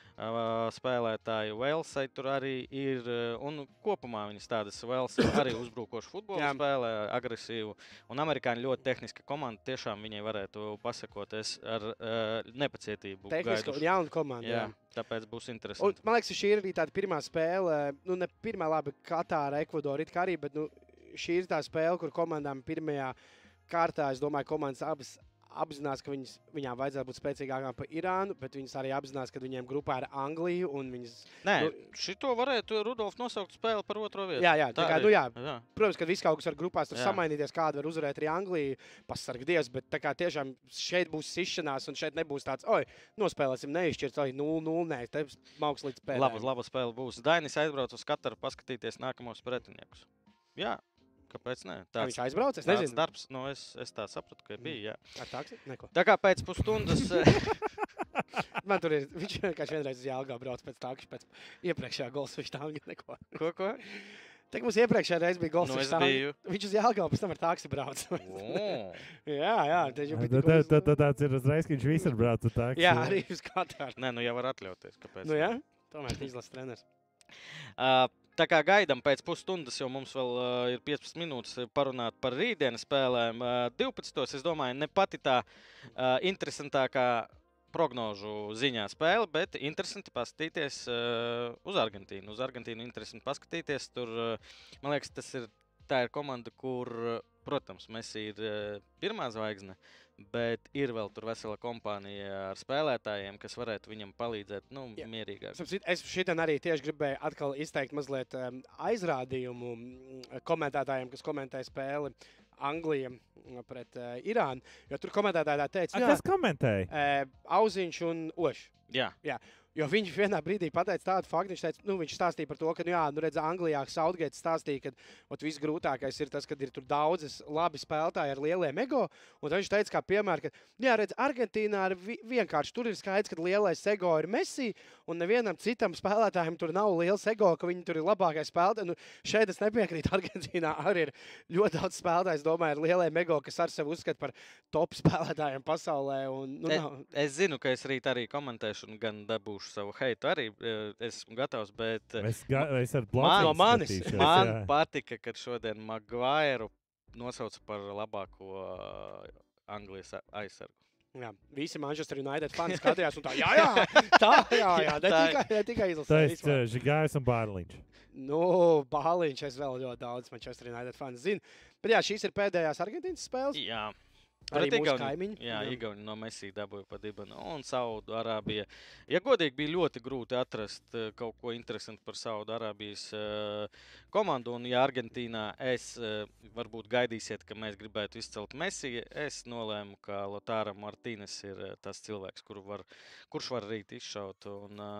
spēlētāji, Velsai tur arī ir, un kopumā viņas tādas Velsai arī uzbrukošu futbolu spēlē, agresīvu, un amerikāņi ļoti tehniska komanda, tiešām viņai varētu pasakoties ar nepacietību. Tehniska un jauna komanda, jā. Tāpēc būs interesanti. Un, man liekas, šī ir arī tāda pirmā spēle, ne pirmā labi Katāra, Ekvadora, it kā arī, bet šī ir tā spēle, kur komandām pirmajā kārtā, es domāju, komandas abas apzinās, ka viņām vajadzētu būt spēcīgākām par Irānu, bet viņas arī apzinās, ka viņiem grupā ir Anglija un viņas... Nē, šito varētu Rudolf nosaukt spēli par otro vietu. Jā. Protams, ka viss kaut kas var grupās tur samainīties, kāda var uzvarēt arī Angliju, pasarg Dievs, bet tā kā tiešām šeit būs sišanās un šeit nebūs tāds, nospēlēsim neizšķirts, 0-0, nē, te mauks līdz pēdējiem. Laba spēle būs. Dainis aizbrauc uz Kataru paskatīties nākamos pretiniekus. Jā. Kāpēc ne? Viņš aizbrauc? Es nezinu. Darbs, es tā sapratu, ka bija, jā. Ar taksi? Neko. Tā kā pēc pusstundas... Man tur ir, viņš vienkārši vienreiz uz Jālgā brauc pēc taksi, pēc iepriekšējā gols viņš tā neko. Ko? Tik mums iepriekšējā reiz bija gols viņš tā. Viņš uz Jālgā pēc tam ar taksi brauc. Jā. Tāds ir uzreiz, ka viņš visur brauc uz taksi. Jā, arī uz Katāru. Nē, jau var atļauties, kāpēc. Jā? Tomēr izlases treneris. Tā kā gaidām pēc pusstundas, jo mums vēl ir 15 minūtes parunāt par rītdienas spēlēm. 12. es domāju, ne pati tā interesantākā prognožu ziņā spēle, bet interesanti paskatīties uz Argentīnu. Uz Argentīnu interesanti paskatīties. Tur, man liekas, tā ir komanda, kur, protams, Messi ir pirmā zvaigzne, bet ir vēl tur vesela kompānija ar spēlētājiem, kas varētu viņam palīdzēt, mierīgāk. Es šitien arī tieši gribēju atkal izteikt mazliet aizrādījumu komentētājiem, kas komentē spēli Anglija pret Irānu, jo tur komentētāji teica, kas komentēja? Auziņš un Ošs. Jā. Jo viņš vienā brīdī pateica tādu faktu, viņš stāstīja par to, ka, redz, Anglijā Southgate stāstīja, ka viss grūtākais ir tas, kad ir tur daudzas labi spēlētāji ar lieliem ego, un viņš teica, kā piemēram, ka, redz, Argentīnā ir vienkārši, tur ir skaidrs, ka lielais ego ir Messi, un nevienam citam spēlētājiem tur nav liels ego, ka viņi tur ir labākais spēlētāji. Šeit es nepiekrītu, Argentīnā arī ir ļoti daudz spēlētājs, domāju, ar lieliem ego, kas ar sevi uzskata par top spēlētājiem pasaulē. Un, es zinu, ka es rīt arī komentēšu un gan dabūšu savu heitu arī, esmu gatavs, bet es ar no manis. Man patika, kad šodien Maguiru nosauca par labāko Anglijas aizsargu. Jā, visi Manchester United fani skatījās un ne tikai izlasē. Tas ir Žigājs un Bārliņš. Nu, Bāliņš, es vēl ļoti daudz Manchester United fans zinu. Bet jā, šīs ir pēdējās Argentīnas spēles. Jā. Arī mūsu kaimiņi. Jā, Igauni no Messi dabūja pa dibenu. Un Saudu Arābija. Ja godīgi bija ļoti grūti atrast kaut ko interesantu par Saudu Arābijas komandu. Un ja Argentīnā varbūt gaidīsiet, ka mēs gribētu izcelt Messi, es nolēmu, ka Lautaro Martīnes ir tas cilvēks, kurš var rīt izšaut.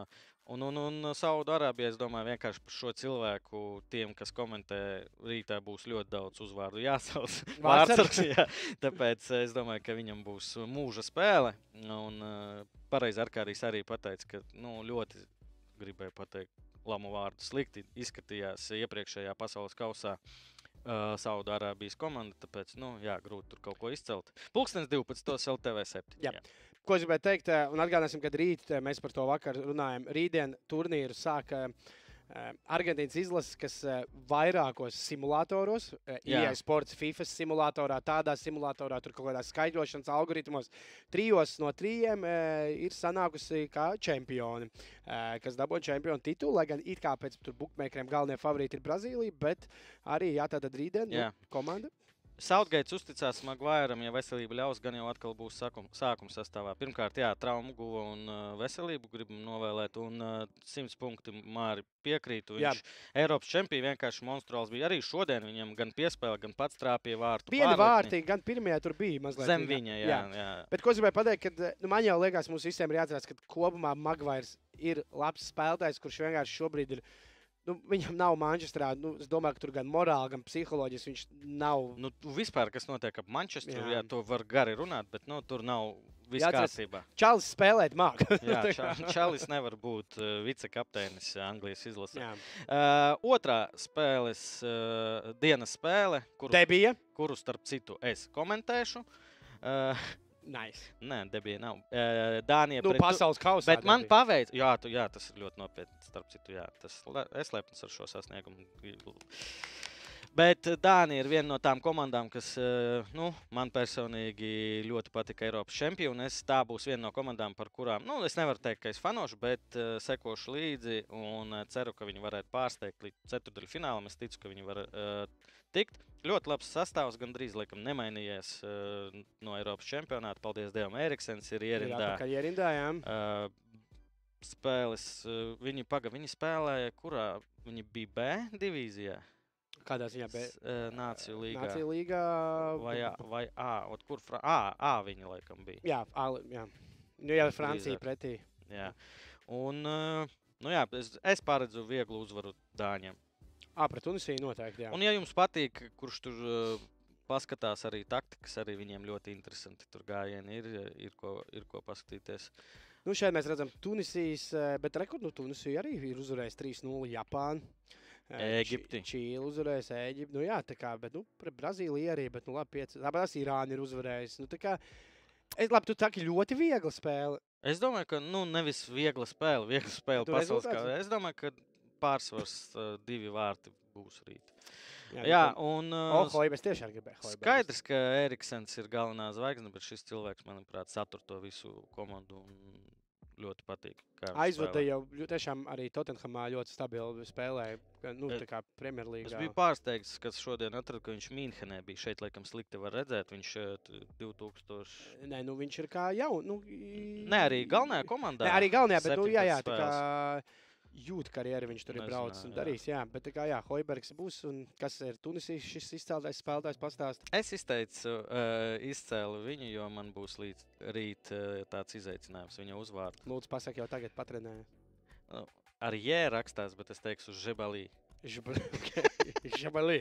Un Saudu Arābijā, es domāju, vienkārši par šo cilvēku tiem, kas komentē, rītā būs ļoti daudz uzvārdu jāsauc. Vārdsargs, jā. Tāpēc es domāju, ka viņam būs mūža spēle. Un pareizi Arkādijs arī pateica, ka ļoti gribēja pateikt lamu vārdu slikti. Izskatījās iepriekšējā pasaules kausā Saudu Arābijas komanda, tāpēc, grūti tur kaut ko izcelt. 12:12 LTV 7. Jā. Ko es gribēju teikt, un atgādināsim, kad rīt mēs par to vakar runājam. Rītdien turnīru sāka Argentīnas izlases, kas vairākos simulatoros, EA Sports, FIFA simulatorā, tādā simulatorā, tur kaut kādā skaidrošanas algoritmos, 3 no 3 ir sanākusi kā čempioni, kas dabūja čempionu titulu, lai gan it kā pēc tur bookmakeriem galvenie favorīti ir Brazīlija, bet arī tātad rītdien komanda. Southgates uzticās Maguiream, ja veselība ļaus, gan jau atkal būs sākuma sastāvā. Pirmkārt, traumu guva un veselību gribam novēlēt, un 100 punkti Māri piekrītu. Viņš Eiropas čempions vienkārši monstruāls bija. Arī šodien viņam gan piespēle, gan pats trāpīja vārtu. Viena vārtī, gan pirmajā tur bija mazliet. Zem viņa, jā. Bet ko es gribēju pateikt, ka man jau liekas, mums visiem ir jāatcerās, ka kopumā Maguires ir labs spēlētājs, kurš vienkārši šobrīd ir. Viņam nav Manchesterā. Es domāju, ka tur gan morāli, gan psiholoģiski viņš nav. Vispār, kas notiek ap Manchesteru, to var gari runāt, bet tur nav viss kārtībā. Čalis spēlēt māk. Čalis nevar būt vicekapteinis Anglijas izlasē. Otrā spēles dienas spēle, kuru starp citu es komentēšu. Nice. Nē, debija nav. Dānija pasaules kausā. Bet man paveic. Jā, tas ir ļoti nopietni. Starp citu, es lepns ar šo sasniegumu. Bet Dānija ir viena no tām komandām, kas man personīgi ļoti patika Eiropas čempioni. Tā būs viena no komandām, par kurām, es nevaru teikt, ka es fanošu, bet sekošu līdzi un ceru, ka viņi varētu pārsteigt līdz ceturtdaļfinālam. Es ticu, ka viņi var tikt. Ļoti labs sastāvs, gandrīz laikam nemainījies no Eiropas čempionāta. Paldies Dievam, Eriksens ir ierindā. Spēles, viņi spēlēja, kurā viņi bija B divīzijā? Kādā ziņā B? Nāciju līgā. Nāciju līgā. Vai A? Kur? A viņi laikam bija. Jā. Jā, Francija pretī. Jā. Un, es paredzu vieglu uzvaru Dāņiem. Pret Tunisiju noteikti, jā. Un ja jums patīk, kurš tur paskatās arī taktikas, arī viņiem ļoti interesanti tur gājieni ir ko paskatīties. Šeit mēs redzam Tunisijas, bet Tunisija arī ir uzvarējis 3-0 Japānu. Ēģipti. Čīli uzvarējis Ēģipti. Bet pret Brazīliju arī, bet labi, tāpēc Irāna ir uzvarējis. Tu taki ļoti viegla spēle. Es domāju, ka nevis viegla spēle pasaules kā. Es domāju, ka pārsvars 2 vārti būs rīt. Jā, un Hoibers tiešām gribēja. Skaidrs, ka Eriksens ir galvenā zvaigzne, bet šis cilvēks, manuprāt, satur to visu komandu un ļoti patīk. Aizvada jau tiešām arī Tottenhamā ļoti stabili spēlēja, tā kā Premjerlīgā. Es biju pārsteigts, ka šodien atradu, ka viņš Mīnhenē bija. Šeit, laikam, slikti var redzēt. Viņš 2000... Nē, viņš ir kā jau. Nē, arī galvenajā komandā. Nē, arī galvenajā, bet tā kā jūt karjeru viņš tur ir braucis un darīs. Jā, bet Hoibergs būs un kas ir Tunisijas šis izcēltais spēlētājs pastāst? Es izcēlu viņu, jo man būs līdz rīt tāds izaicinājums viņa uzvārdu. Lūdzu, pasaka jau tagad patrenēju. Ar J rakstās, bet es teikšu Žebalī. Žebalī.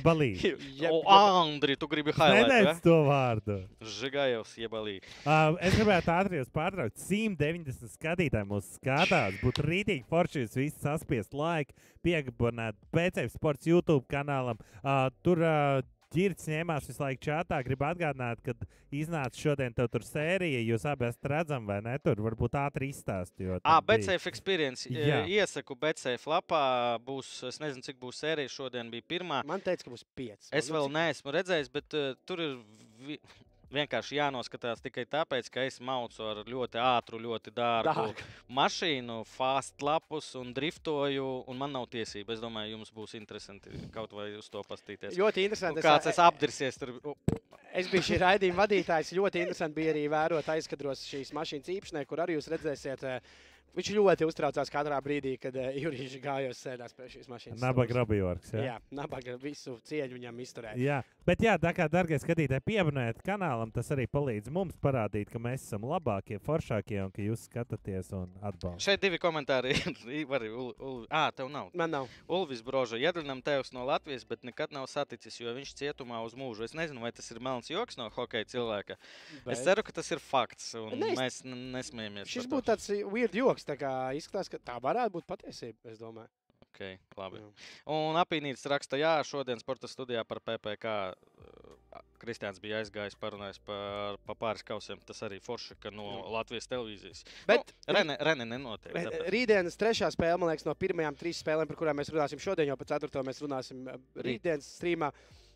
Andri, tu gribi highlight, Nedēļ to vārdu. Žigājos Jebalī. Es gribētu ātri jūs pārtraukt. 190 skatītāji mūs skatās. Būtu rītīgi forši jūs visi saspiest laiku, piegabonēt BCF Sports YouTube kanālam. Tur Ģirds ņēmās visu laiku čatā. Gribu atgādināt, kad iznāca šodien tev tur sērija. Jūs abi esat redzami, vai ne? Tur varbūt ātri izstāsti. BCF Experience. Iesaku BCF lapā. Es nezinu, cik būs sērija. Šodien bija pirmā. Man teica, ka būs 5. Es vēl neesmu redzējis, bet tur ir vienkārši jānoskatās tikai tāpēc, ka es maucu ar ļoti ātru, ļoti dārgu mašīnu, fast lapus un driftoju, un man nav tiesība. Es domāju, jums būs interesanti kaut vai uz to pastīties. Ļoti interesanti. Kāds es apdirsies tur. Es biju šī raidījuma vadītājs. Ļoti interesanti bija arī vērot aizkadros šīs mašīnas īpašnieku, kur arī jūs redzēsiet. Viņš ļoti uztraucās katrā brīdī, kad Jurijs Gājos sēdās pie šīs mašīnas. Nabaga Robijorks, jā, nabaga visu cieņu viņam izturēt. Jā, bet jā, tā kā, dargie skatītāji, pieminēt kanālam, tas arī palīdz mums parādīt, ka mēs esam labākie, foršākie un ka jūs skatāties un atbalstat. Šeit 2 komentāri. Tev nav. Man nav. Ulvis Broža. Iedrinam tevs no Latvijas, bet nekad nav saticis, jo viņš cietumā uz mūžu. Es nezinu, vai tas ir melns joks no hokeja cilvēka. Bet es ceru, ka tas ir fakts, un mēs nesmējamies. Šis būtu tāds weird joks. Tā kā izskatās, ka tā varētu būt patiesība, es domāju. Ok, labi. Jā. Un Apīnītis raksta, jā, šodien sporta studijā par PPK Kristiāns bija aizgājis parunājis par pāris kausiem. Tas arī forši, ka no Latvijas televīzijas. Bet Rene nenotiek. Rītdienas 3. spēle, man liekas, no pirmajām 3 spēlēm, par kurām mēs runāsim šodien, jau par 4. mēs runāsim rītdienas streamā.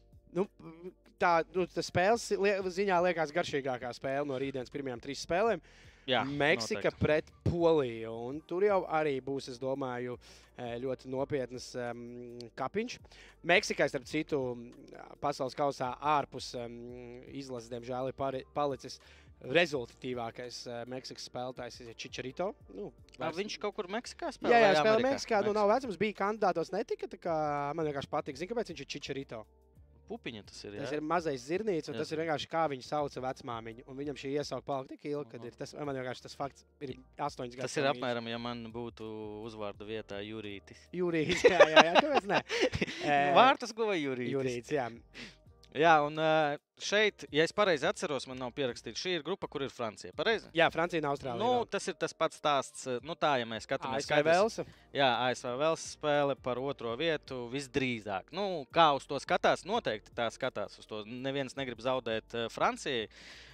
Tas spēles ziņā liekas garšīgākā spēle no rītdienas pirmajām 3 spēlēm. Jā, Meksika noteikti. Pret Poliju. Un tur jau arī būs, es domāju, ļoti nopietnas kapiņš. Meksikai, starp citu, pasaules kausā ārpus izlases, diemžēl, ir palicis rezultatīvākais Meksikas spēlētājs Čicharito. Viņš kaut kur Meksikā spēlē? Jā, spēlē Meksikā. Nav vecums, bija kandidātos netika, tā kā man vienkārši patīk. Zini, kāpēc viņš ir Čicharito? Pupiņa tas ir, jā? Tas ir mazais zirnīts, un tas ir vienkārši kā viņu sauca vecmāmiņu. Un viņam šī iesauka palika tik ilgi, kad ir tas, man vienkārši tas fakts ir 8 gadu. Tas ir apmēram, ja man būtu uzvārda vietā Jurītis. Jurītis, jā, kāpēc ne? Vārtus guva Jurītis. Jurītis, jā. Jā, un šeit, ja es pareizi atceros, man nav pierakstīts, šī ir grupa, kur ir Francija. Pareizi? Jā, Francija un Austrālija. Tas ir tas pats stāsts. Tā, ja mēs skatāmies. ASV Velsa? Jā, ASV Velsa spēle par 2. vietu visdrīzāk. Kā uz to skatās? Noteikti tā skatās uz to. Neviens negrib zaudēt Francijai.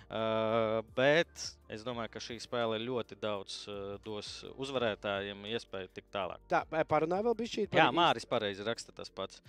Bet es domāju, ka šī spēle ļoti daudz dos uzvarētājiem iespēju tikt tālāk. Tā, parunāja vēl bišķīt? Jā, Māris pareizi raksta tas pats.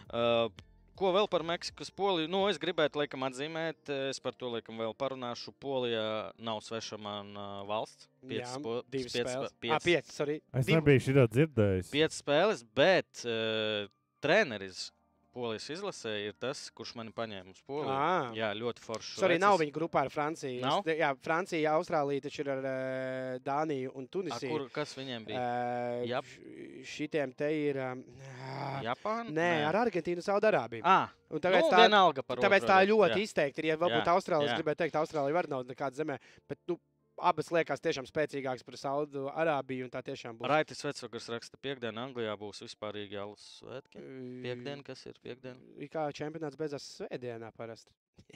Ko vēl par Meksikas Poliju? Es gribētu, laikam, atzīmēt, es par to, laikam, vēl parunāšu. Polija nav sveša man valsts. 2 spēles. 5, sorry. Es nebiju šitā dzirdējis. 5 spēles, bet treneris Polijas izlasē ir tas, kurš mani paņēma uz Poliju. Jā, ļoti foršs. Sorry, nav viņa grupā ar Franciju. Nav? Jā, Francija, Austrālija taču ir ar Dāniju un Tunisiju. Kas viņiem bija? Šitiem te ir... Japāna? Nē, ar Argentīnu, Saudarābiju. Vienalga par tāpēc tā ļoti izteikti ir. Ja varbūt Austrālija, jā. Es gribēju teikt, Austrālija var nav nekāda zemē, bet abas liekas tiešām spēcīgākas par Saudu Arābiju, un tā tiešām būs. Raitis Vecvakars raksta, piekdiena Anglijā būs vispārīgi alus svētki. Piekdiena, kas ir piekdiena? Kā čempionāts beidzās svētdienā parasti.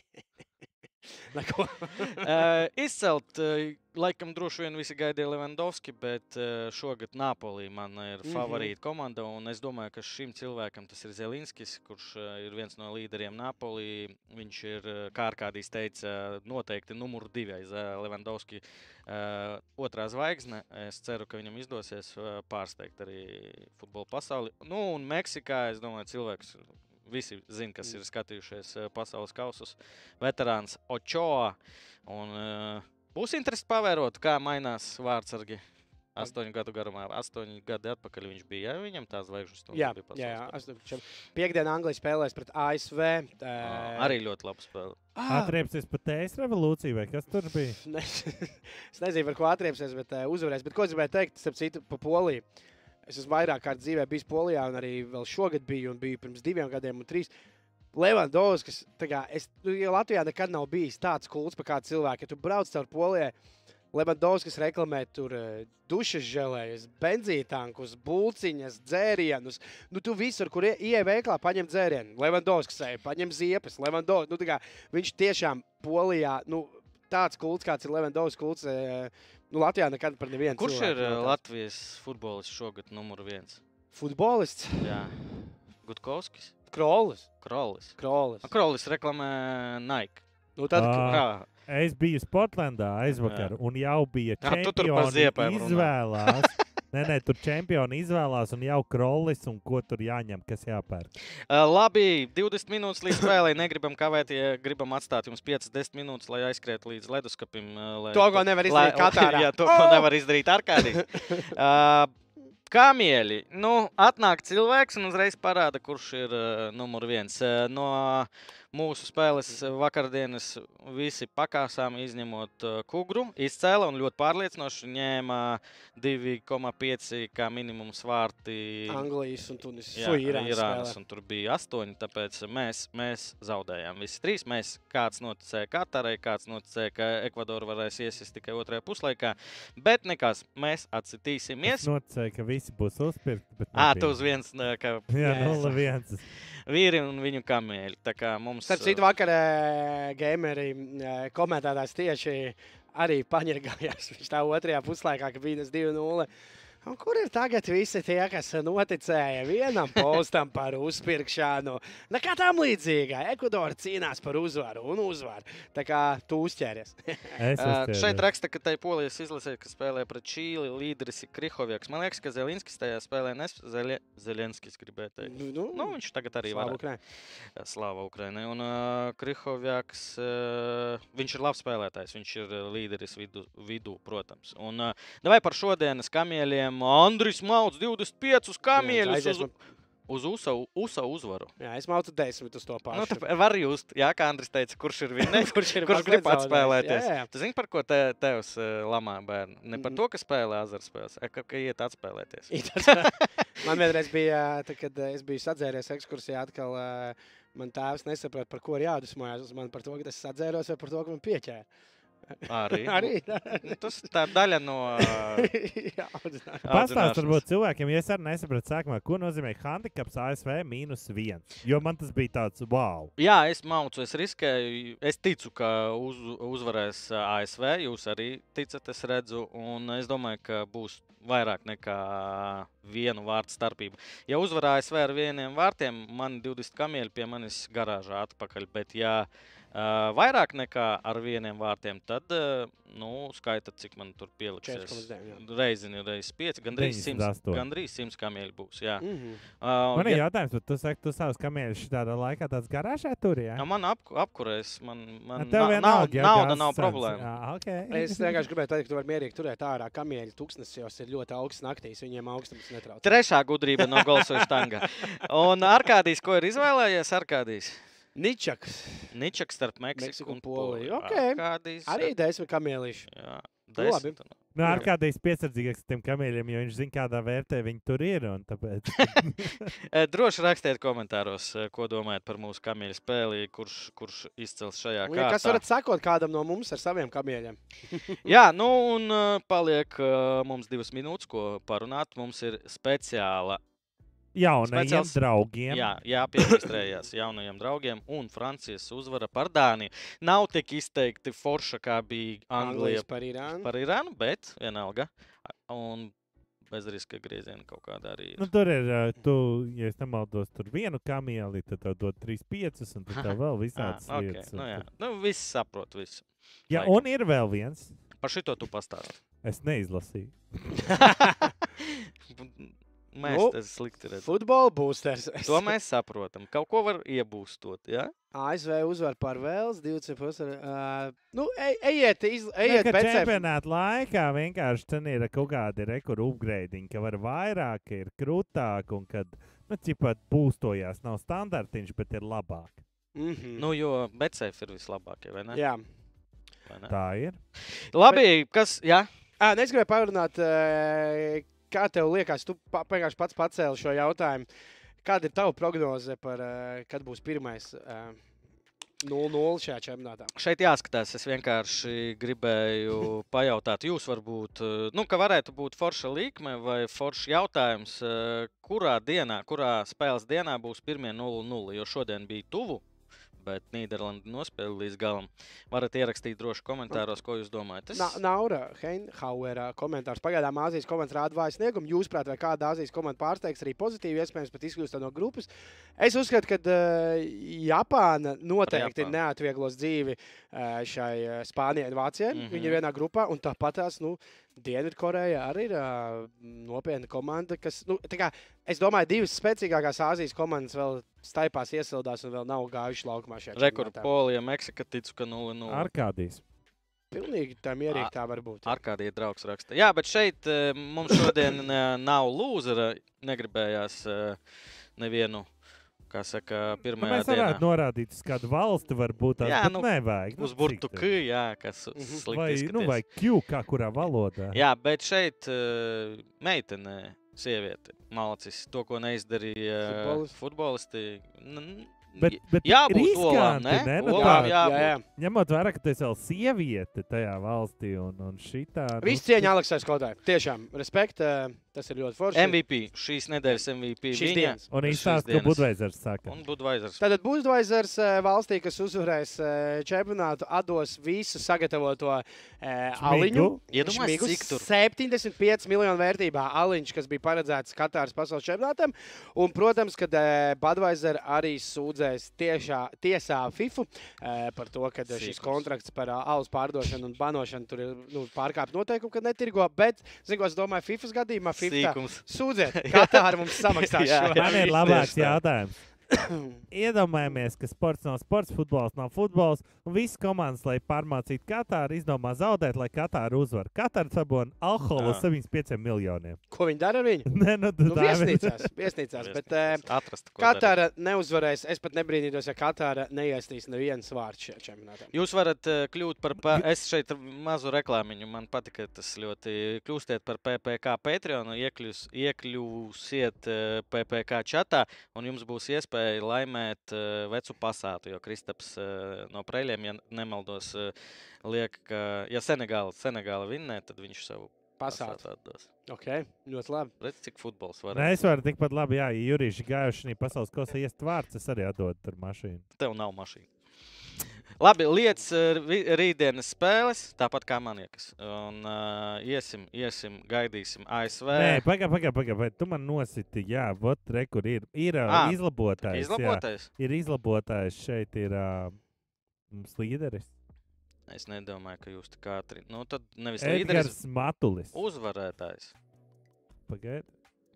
Izcelt, laikam droši vien visi gaidīja Levandovski, bet šogad Napoli man ir favorīta komanda, un es domāju, ka šim cilvēkam tas ir Zelinskis, kurš ir viens no līderiem Napoli. Viņš ir, kā Arkādijs teica, noteikti numuru 2 aiz Levandovski 2. zvaigzne. Es ceru, ka viņam izdosies pārsteigt arī futbola pasauli. Un Meksikā, es domāju, cilvēks... Visi zina, kas ir skatījušies pasaules kausus. Veterāns Ochoa. Un būs interesanti pavērot, kā mainās vārdsargi 8 gadu garumā. 8 gadi atpakaļ viņš bija. Jā, viņam tās zvaigžņas. Jā. Piekdiena Anglija spēlēs pret ASV. Arī ļoti labi spēle. Atriepsies pat tējas revolūcija, vai kas tur bija? Es nezinu, par ko atriepsies, bet uzvarēs. Bet ko es gribēju teikt, starp citu, pa Poliju. Es esmu vairāk kārt dzīvē bijis Polijā, un arī vēl šogad biju, un biju pirms 2 gadiem un 3. Levandovskis, Latvijā nekad nav bijis tāds kults par kādu cilvēku. Ja tu brauc caur Polijai, Levandovskis reklamē tur dušas želējas, benzītankus, bulciņas, dzērienus. Tu visur, kur ieej veiklā, paņem dzērienu. Levandovskis paņem ziepes. Viņš tiešām Polijā, tāds kults, kāds ir Levandovskis kults, Latvijā nekad par nevienu cilvēku. Kurš ir Latvijas futbolists šogad numuru 1? Futbolists? Jā. Gutkovskis? Krolis. Krolis reklamē Nike. Es biju Sportlandā aizvakar, un jau bija čempioni izvēlās Nē, tur čempioni izvēlās un jau krollis un ko tur jāņem, kas jāpērk. Labi, 20 minūtes līdz spēlei. Negribam kavēt, ja gribam atstāt jums 5-10 minūtes, lai aizskriet līdz leduskapim. To, ko nevar izdarīt Katārā. Jā, to, ko nevar izdarīt Arkādī. Kamieļi. Nu, atnāk cilvēks un uzreiz parāda, kurš ir numur 1. No mūsu spēles vakardienas visi pakāsām, izņemot Kugru. Izcēla un ļoti pārliecinoši ņēma 2,5 kā minimums vārti Anglijas un Tunisas. Jā, Irānas, un tur bija 8, tāpēc mēs zaudējām visi 3. Kāds noticēja Katarai, kāds noticēja, ka Ekvadoru varēs iesist tikai 2. puslaikā, bet nekas, mēs atsitīsimies. Es noticēju, ka visi būs uzpirkti, bet Tu uz viens, ka jā, 0-1. Vīri un viņu kamieļi, tā kā mums... Starp citu vakar gameri komentētājs tieši arī paņirgājās. Viņš tā 2. puslaikā, ka bija 2-0. Un kur ir tagad visi tie, kas noticēja vienam postam par uzpirkšanu? Nekā tam līdzīgā. Ekvadora cīnās par uzvaru un uzvaru. Tā kā tu uzķēries. Šeit raksta, ka tai Polijas izlasē, kas spēlē pret Čīli, līderis ir Krihovjaks. Man liekas, ka Zelinskis tajā spēlē Zelenskis gribēja teikt. Nu, viņš tagad arī var. Slāva Ukrainai. Un Krihovjaks, viņš ir labs spēlētājs. Viņš ir līderis vidū, protams. Un davai par šodienas kamieļiem. Andris Mauds 25 kamieļus uz USA uzvaru. Jā, es maucu 10 uz to pašu. Nu, var just, jā, kā Andris teica, kurš ir vinnējis, kurš grib atspēlēties. Jā. Tu zini, par ko tevs lamā bērni? Ne par to, ka spēlē azartspēles, ka iet atspēlēties. Man vienreiz bija, kad es biju sadzēries ekskursijā atkal, man tēvs nesaprot, par ko ir jādusmojās uz mani, par to, ka es sadzēros vai par to, ka man pieķēra. Arī. Tas tā daļa no... Pastāst varbūt cilvēkiem, ja es arī nesapratu sākumā, ko nozīmē handikaps ASV -1. Jo man tas bija tāds wow. Jā, es maucu, es riskēju. Es ticu, ka uzvarēs ASV. Jūs arī ticat, es redzu. Un es domāju, ka būs vairāk nekā 1 vārtu starpība. Ja uzvarā ASV ar 1 vārtiem, man 20 kamieļi pie manis garāžā atpakaļ. Bet ja vairāk nekā ar 1 vārtiem, tad, skaitat, cik man tur pieliksies. Reizini reiz 5, gandrīz 100 kamieļi būs, jā. Man ir jautājums, bet tu saki, tu savus kamieļus šitādā laikā tāds garāžā tur, jā? Man apkurēs, nauda nav problēma. Es vienkārši gribēju teikt, ka tu vari mierīgi turēt ārā kamieļi. Tūkstnesjos ir ļoti augsts naktīs, viņiem augstums netrauc. 3. gudrība no Golsoja štanga. Un Arkādijs, ko ir izvēlējies Arkādijs? Ničaks starp Meksiku un Poliju. Okay. Arī 10 kamieļīši. Jā, 10. Arkādijs piesardzīgāks tiem kamieļiem, jo viņš zina, kādā vērtē viņi tur ir. Tāpēc... Droši rakstiet komentāros, ko domājat par mūsu kamieļu spēli, kurš izcels šajā kārtā. Kas varat sakot kādam no mums ar saviem kamieļiem? Jā, un paliek mums 2 minūtes, ko parunāt. Mums ir speciāla jaunajiem draugiem. Jā, piereģistrējās jaunajiem draugiem. Un Francijas uzvara par Dāniju. Nav tik izteikti forša, kā bija Anglija par Irānu, bet vienalga. Un bez riska grieziena kaut kādā arī ir. Nu, tur ir, ja es nemaldos, tur 1 kamieli, tad tev dod 3-5 un tad tev vēl visādas lietas. Viss saprot, visu. Jā, un ir vēl viens. Par šito tu pastāsti. Es neizlasīju. Mēs tas slikti redzam. Futbola boosters. To mēs saprotam. Kaut ko var iebūstot, jā? ASV uzvar par Vels, 20%. Ejiet pēc čempionāta laikā vienkārši ten ir kaut kādi rekordu upgrading, ka var vairāk, ir krūtāk un kad, būstojās, nav standartiņš, bet ir labāk. Jo Betsafe ir vislabākie, vai ne? Jā. Vai ne? Tā ir. Labi, kas, jā? Es gribēju parunāt, kā tev liekas, tu vienkārši pats pacēli šo jautājumu. Kāda ir tava prognoze par, kad būs pirmais 0-0 šajā čempionātā? Šeit jāskatās. Es vienkārši gribēju pajautāt jūs varbūt, ka varētu būt forša līkme vai forša jautājums, kurā spēles dienā būs pirmie 0-0, jo šodien bija tuvu, bet Nīderlanda nospēlē līdz galam. Varat ierakstīt droši komentāros, ko jūs domājat. Naura Heinhauera komentārs. Pagaidām Āzijas komandas rāda vāju sniegumu. Jūsuprāt, vai kāda Āzijas komanda pārsteigs arī pozitīvi, iespējams, pat izkļūst no grupas? Es uzskatu, ka Japāna noteikti neatvieglos dzīvi šai Spānijai un Vācijai. Viņi ir vienā grupā, un tāpatās, Dienvidkoreja arī ir nopietna komanda, kas, es domāju, divas spēcīgākās Āzijas komandas vēl staipās iesildās un vēl nav gājuši laukumā šajā čempionātā. Rekord Polija, Meksika, ticu, ka 0-0. Arkādijas. Pilnīgi tā mierīgi tā var būt. Arkādija draugs raksta. Jā, bet šeit mums šodien nav lūzera, negribējās nevienu. Kā saka, pirmajā mēs varētu norādīt, uz kādu valsti varbūt tādu, bet nevajag. Uz burtu K, kas slikti izskaties. Vai Q, kā kurā valodā. Jā, bet šeit meitene, sieviete, malacis, to, ko neizdarīja futbolisti. Bet jābūt olām, ne? Olām jābūt. Ņemot vērā, ka tu esi vēl sieviete tajā valstī un šitā. Viss cieņa Aleksai Skotai. Tiešām, respekt, tas ir ļoti forši. MVP, šīs nedēļas MVP. Šīs dienas. Un izstāst, ka Budvaizers saka. Un Budvaizers. Tātad Budvaizers valstī, kas uzvarēs čempionātu, atdos visu sagatavoto aliņu. Iedomājies, cik tur? 75 miljonu vērtībā aliņš, kas bija paredzēts Katāras pasaules čempionātam. Un, protams, kad Budvaizer arī sūdzēs tiesā FIFA par to, ka šis kontrakts par alus pārdošanu un banošanu tur ir pārkāpt noteikumu, ka netirgo. Bet, zinu, es domāju, FIFAs gadījumā sūdziet, Katāra mums samaksās šo. Man ir labāks jautājums. Iedomājamies, ka sports nav sports, futbols nav futbols, un visas komandas, lai pārmācītu Katāru, izdomā zaudēt, lai Katāra uzvar. Katāra sabona alkoholu uz 75 miljoniem. Ko viņi dara ar viņu? Viesnīcās. Bet Katāra neuzvarēs. Es pat nebrīnītos, ja Katāra neiestīs nevienas vārds šajā čempionātā. Jūs varat kļūt par, es šeit mazu reklāmiņu, man patika tas ļoti, kļūstiet par PPK Patreonu, iekļūsiet PPK čatā, un jums būs iespēja laimēt vecu pasātu, jo Kristaps no Preļiem, ja nemaldos, liek, ka, ja Senegāla vinnē, tad viņš savu pasātu atdos. Ok, ļoti labi. Redz, cik futbols var. Nē, es varu tikpat labi, ja Jurīši gājuši pasaules kosā iest vārds, es arī atdodu ar mašīnu. Tev nav mašīna. Labi, lietas rītdienas spēles, tāpat kā maniekas. Un iesim, gaidīsim ASV. Nē, pagaid, tu man nositi, jā, vot rekur ir izlabotājs. Izlabotājs? Jā, ir izlabotājs, šeit ir mums līderis. Es nedomāju, ka jūs tā kā tad nevis Edgars līderis. Matulis. Uzvarētājs. Pagaid.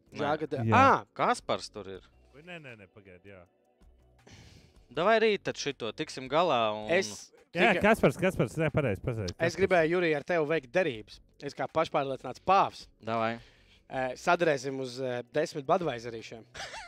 Kaspars tur ir. Nē, pagaid, jā. Davai rīt tad šito, tiksim galā. Jā, Kaspars, pareizi. Es gribēju, Jurij, ar tevi veikt derības. Es kā pašpārliecināts pāvs. Davai. Sadarēsim uz 10 Budvaizerīšiem.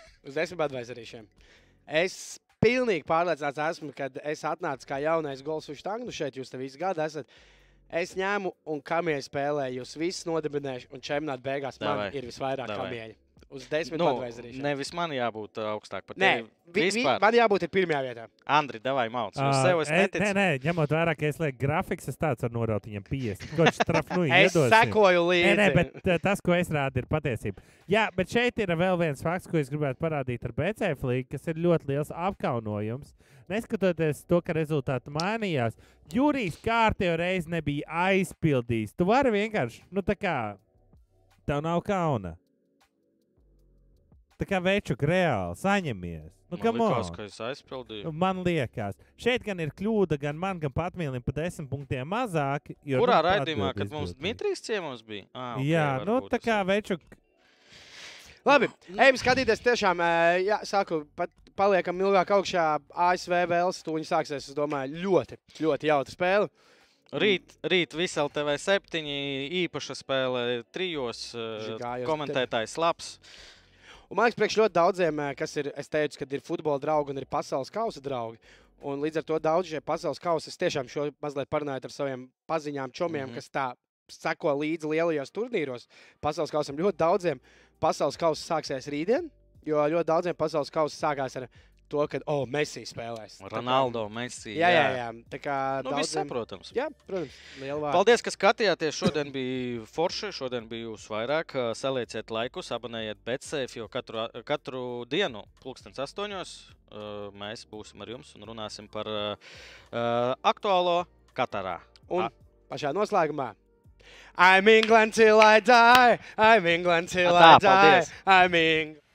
Es pilnīgi pārliecināts esmu, kad es atnācu kā jaunais gols uz štangu. Šeit jūs te visu gadu esat. Es ņēmu un kamieļu spēlēju, jūs visus nodibinēšu, un čempionāta beigās man ir visvairāk kamieļi. Uz 10 Budvaizerīšiem. Nevis man jābūt augstāk par tevi. Nē, man jābūt ir pirmajā vietā. Andri, davai mauc. Uz sev es neticu. Nē, ņemot vērā, ka es lieku grafiks, es tāds var noraut viņam 50. Koč strafnu es iedosim. Sekoju līdzi. Nē, bet tas, ko es rādu, ir patiesība. Jā, bet šeit ir vēl viens fakts, ko es gribētu parādīt ar BCF līgu, kas ir ļoti liels apkaunojums. Neskatoties to, ka rezultāti mainījās, Jurijs kārtējo reizi nebija aizpildījis. Tu vari vienkārši, tā kā, tev nav kauna. Tā kā večuk reāli, saņemies. Man liekas, ka es aizpildīju. Man liekas. Šeit gan ir kļūda, gan man, gan Patmīlim pa 10 punktiem mazāk. Kurā raidījumā, kad mums Dmitrijs ciemos bija? Jā, tā kā večuk. Labi, ejam skatīties tiešām, saku, paliekam ilgāk augšā ASV vēles, tūņi sāksies, es domāju, ļoti, ļoti jautra spēle. Rīt Visel TV 7, īpaša spēle trijos, komentētājs labs. Un man liekas, priekš ļoti daudziem, kas ir, es teicu, kad ir futbola draugi un ir pasaules kausa draugi. Un līdz ar to daudz šie pasaules kausa, es tiešām šo mazliet parunāju ar saviem paziņām čomiem, kas tā seko līdzi lielajos turnīros. Pasaules kausam ļoti daudziem pasaules kausa sāksies rītdien, jo ļoti daudziem pasaules kausa sākās ar to, ka, Messi spēlēs. Ronaldo, Messi. Jā. Tā kā viss saprotams. Jā, protams, liela vārda. Paldies, ka skatījāties. Šodien bija forši, šodien bija jūs vairāk. Salieciet laikus, abonējiet BetSafe, jo katru dienu 8:00 mēs būsim ar jums un runāsim par aktuālo Katarā. Un pašā noslēgumā. I'm England till I die. I'm England till I die. I'm England.